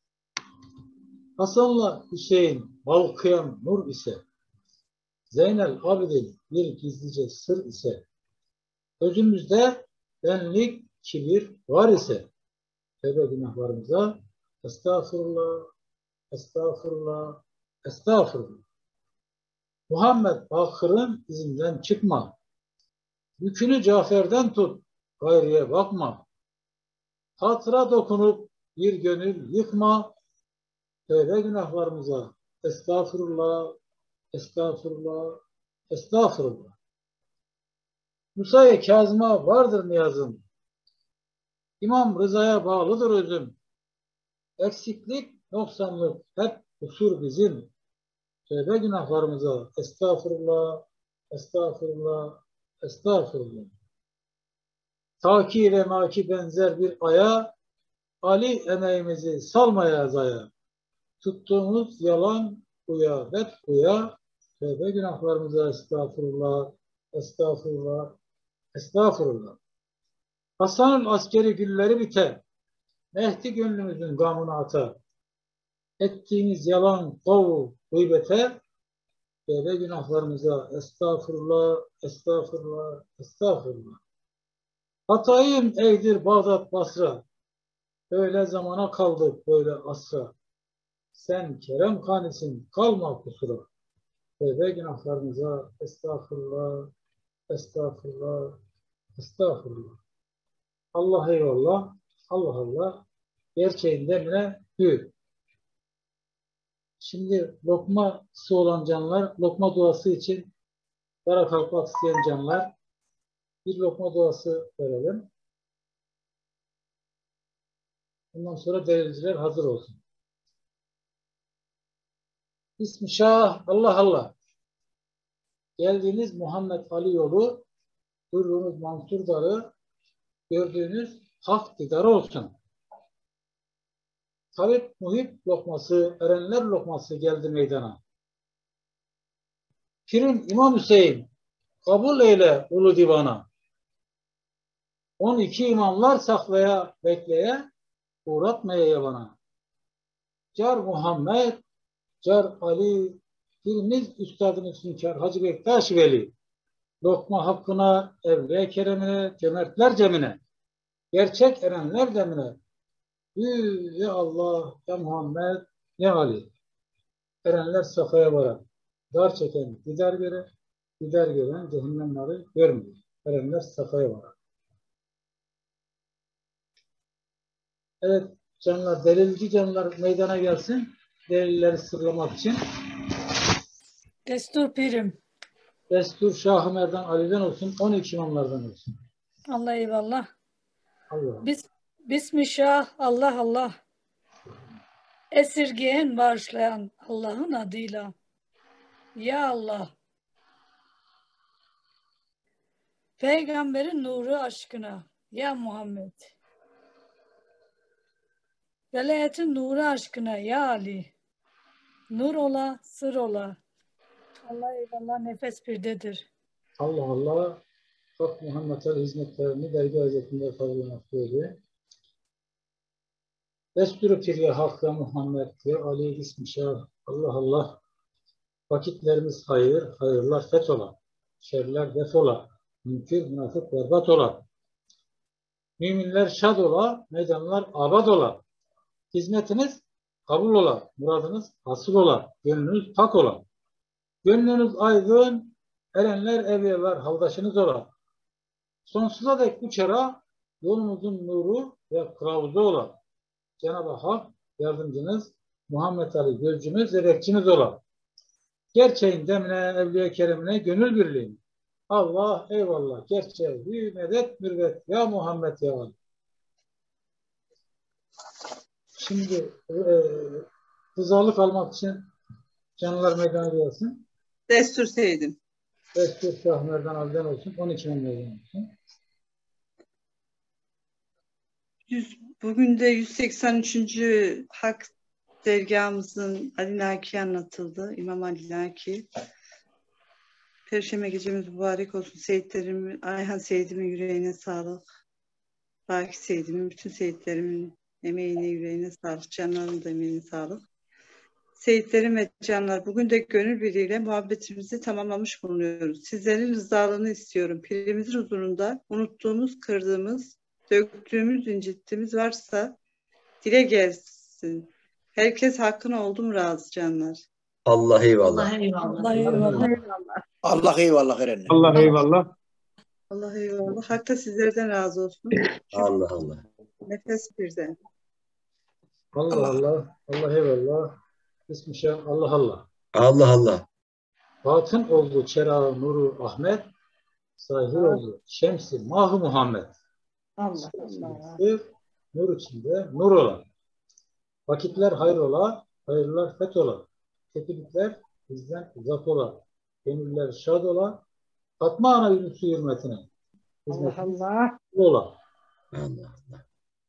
Hasan'la Hüseyin balkıyan nur ise, Zeynel Abidin bir gizlice sır ise, özümüzde benlik, kibir var ise, tövbe günahlarımıza estağfurullah, estağfurullah, estağfurullah. Muhammed Bakır'ın izinden çıkma. Yükünü Cafer'den tut, gayriye bakma. Hatıra dokunup bir gönül yıkma. Tövbe günahlarımıza estağfurullah, estağfurullah, estağfurullah. Musa-i Kazım'a vardır niyazım. İmam Rıza'ya bağlıdır özüm. Eksiklik, noksanlık hep kusur bizim. Tövbe günahlarımıza estağfurullah, estağfurullah, estağfurullah. Taki ve maki benzer bir aya, Ali emeğimizi salmaya zaya. Tuttuğumuz yalan uya, bet uya, tövbe günahlarımıza estağfurullah, estağfurullah, estağfurullah. Hasan'ın askeri gülleri biter. Mehdi gönlümüzün gamını atar. Ettiğimiz yalan kov gıybete, tövbe günahlarımıza estağfurullah, estağfurullah, estağfurullah. Hatayım eydir Bağdat Basra. Öyle zamana kaldık böyle asra. Sen kerem kanisin kalma kusura. Tövbe günahlarımıza estağfurullah, estağfurullah, estağfurullah. Allah eyvallah, Allah Allah. Gerçeğin demine gül. Şimdi lokması olan canlar, lokma duası için para kalkmak isteyen canlar bir lokma duası verelim. Ondan sonra delilciler hazır olsun. Bismillah, Allah Allah. Geldiğiniz Muhammed Ali yolu, buyurduğunuz Mansur Darı, gördüğünüz hak didarı olsun. Talip muhip lokması, erenler lokması geldi meydana. Pirim İmam Hüseyin, kabul eyle ulu divana. On iki imamlar saklaya, bekleye, uğratmaya yabana. Car Muhammed, Car Ali, birimiz üstadımız hünkâr Hacı Bektaş Veli. Lokma hakkına, evliya keremine, cömertler cemine, gerçek erenler demine. Hü, ya Allah, ya Muhammed, ya Ali. Erenler safhaya varar. Dar çeken gider göre, gider gören cehennemleri görmüyor. Erenler safhaya varar. Evet canlar, delilci canlar meydana gelsin. Delilleri sırlamak için. Destur pirim. Destur Şah-ı Merdan Ali'den olsun, on iki imamlardan olsun. Allah eyvallah. Allah. Bis, Bismillah, Allah Allah. Esirgeyen, bağışlayan Allah'ın adıyla. Ya Allah. Peygamberin nuru aşkına. Ya Muhammed. Velayetin nuru aşkına. Ya Ali. Nur ola, sır ola. Allah eyvallah, nefes birdedir. Allah Allah. Hak Muhammed Ali hizmetlerini dergi hazretinde fazlamaktadır. Destur-u Pirye Hakk'a Muhammed ve Ali Bismillah. Allah Allah. Vakitlerimiz hayır, hayırlar fethola. Şerler defola. Münkür, münafık, berbat ola. Müminler şad ola, meydanlar abad ola. Hizmetiniz kabul ola, muradınız hasıl ola, gönlünüz pak ola. Gönlünüz aydın, Erenler, evliyalar, havdaşınız ola. Sonsuza dek bu çera yolunuzun nuru ve kılavuzu ola. Cenab-ı Hak yardımcınız, Muhammed Ali gözcümüz ve bekçimiz ola. Gerçeğin demine, evliya kerimine gönül birliğin. Allah eyvallah. Gerçeği hü medet mürvet ya Muhammed ya Ali. Şimdi e, rızalık almak için canlılar meydana gelsin. Destur Seydim. Destur Şah Merdan Ali'den olsun. on iki meydan olsun. Yüz, bugün de yüz seksen üçüncü Hak dergahımızın Ali Naki anlatıldı. İmam Ali Naki. Perşembe gecemiz mübarek olsun. Seyitlerim, Ayhan Seyit'imin yüreğine sağlık. Baki Seyit'imin, bütün Seyitlerimin emeğine, yüreğine sağlık. Canlarının da emeğine sağlık. Seyitlerim ve canlar, bugün de gönül birliğiyle muhabbetimizi tamamlamış bulunuyoruz. Sizlerin rızalığını istiyorum. Pirimizin huzurunda unuttuğumuz, kırdığımız, döktüğümüz, incittiğimiz varsa dile gelsin. Herkes hakkına oldum razı canlar. Allah eyvallah. Allah eyvallah. Allah eyvallah. Allah eyvallah Erenler. Allah eyvallah. Allah eyvallah. Hak da sizlerden razı olsun. Allah Allah. Nefes birden. Allah Allah. Allah eyvallah. Bismillah. Allah Allah. Allah Allah. Batın oldu çerağı nuru Ahmet. Zahir oldu şemsi mahı Muhammed. Allah Allah. Nur içinde nur olan. Vakitler hayır ola, hayırlar feth ola. Kötülükler bizden uzak ola. Gönüller şad ola. Fatma ana Yunus'u hürmetine. Allah Allah. Ola. Allah Allah.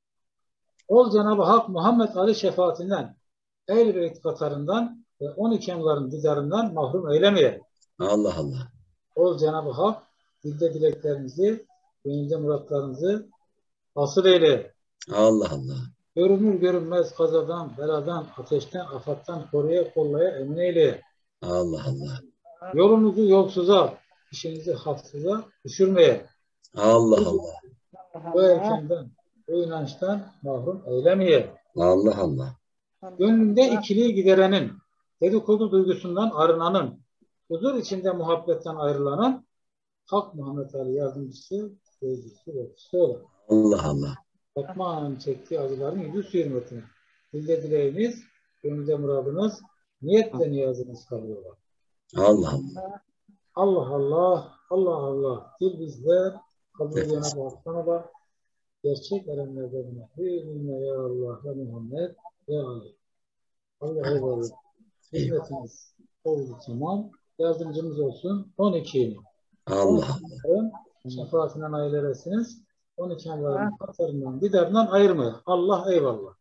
Ol Cenab-ı Hak Muhammed Ali şefaatinden, Ehl-i Beyt katarından ve on iki emların didarından mahrum eylemeye. Allah Allah. Ol Cenab-ı Hak dilde dileklerinizi, gönülde muratlarınızı hasıl eyle. Allah Allah. Görünür görünmez kazadan, beladan, ateşten, afattan koruya kollaya emin eyle. Allah Allah. Yolunuzu yolsuza, işinizi haksıza düşürmeye. Allah Allah. Bu erkenden, bu inançtan mahrum eylemeye. Allah Allah. Gönlünde ikiliği giderenin, dedikodu duygusundan arınanın, huzur içinde muhabbetten ayrılanın, Hak Muhammed Ali yardımcısı, seyircisi ve kişisi olan. Allah Allah. Fatma Hanım çektiği acıların yüzü su hürmetine. Dilde dileğiniz, gönülde muradınız, niyetle niyazınız kabul ola. Allah Allah. Allah Allah, Allah Allah. Dil bizler, kabul Cenab-ı Hak'tan da gerçek erenlerde buna. Hüminne ya Allah ya Muhammed ya Ali. Allah eyvallah. Hizmetiniz oldu tamam. Yardımcımız olsun. on iki. Allah Allah. Şefaatinden aileresiniz. on iki emrarının katarından, diderinden ayırmaya. Allah eyvallah.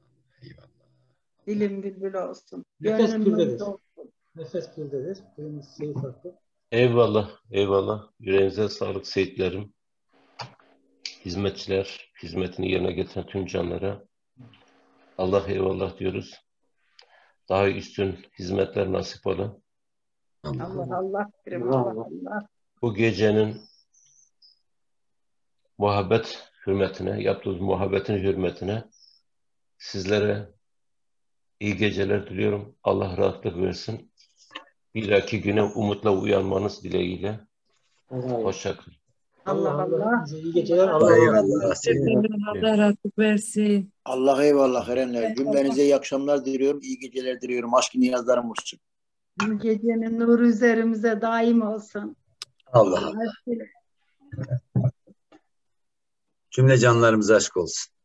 Dilim bülbül olsun. Nefes Gönlüm birdedir. mutlu olsun. Nefes birdedir. Birimiz seyit hakkı. Eyvallah, eyvallah. Yüreğinize sağlık seyitlerim. Hizmetçiler, hizmetini yerine getiren tüm canlara Allah eyvallah diyoruz. Daha üstün hizmetler nasip olun. Allah Allah. Allah Allah. Bu gecenin muhabbet hürmetine, yaptığımız muhabbetin hürmetine sizlere iyi geceler diliyorum. Allah rahatlık versin. Bir dahaki güne umutla uyanmanız dileğiyle. Hoşçakalın. Allah Allah. İyi geceler. Allah eyvallah. Allah rahatlık versin. Allah eyvallah Erenler. Cümlenize iyi akşamlar diliyorum. İyi geceler diliyorum. Aşkı niyazlarım olsun. Bu gecenin nuru üzerimize daim olsun. Allah Allah. Cümle canlarımıza aşk olsun.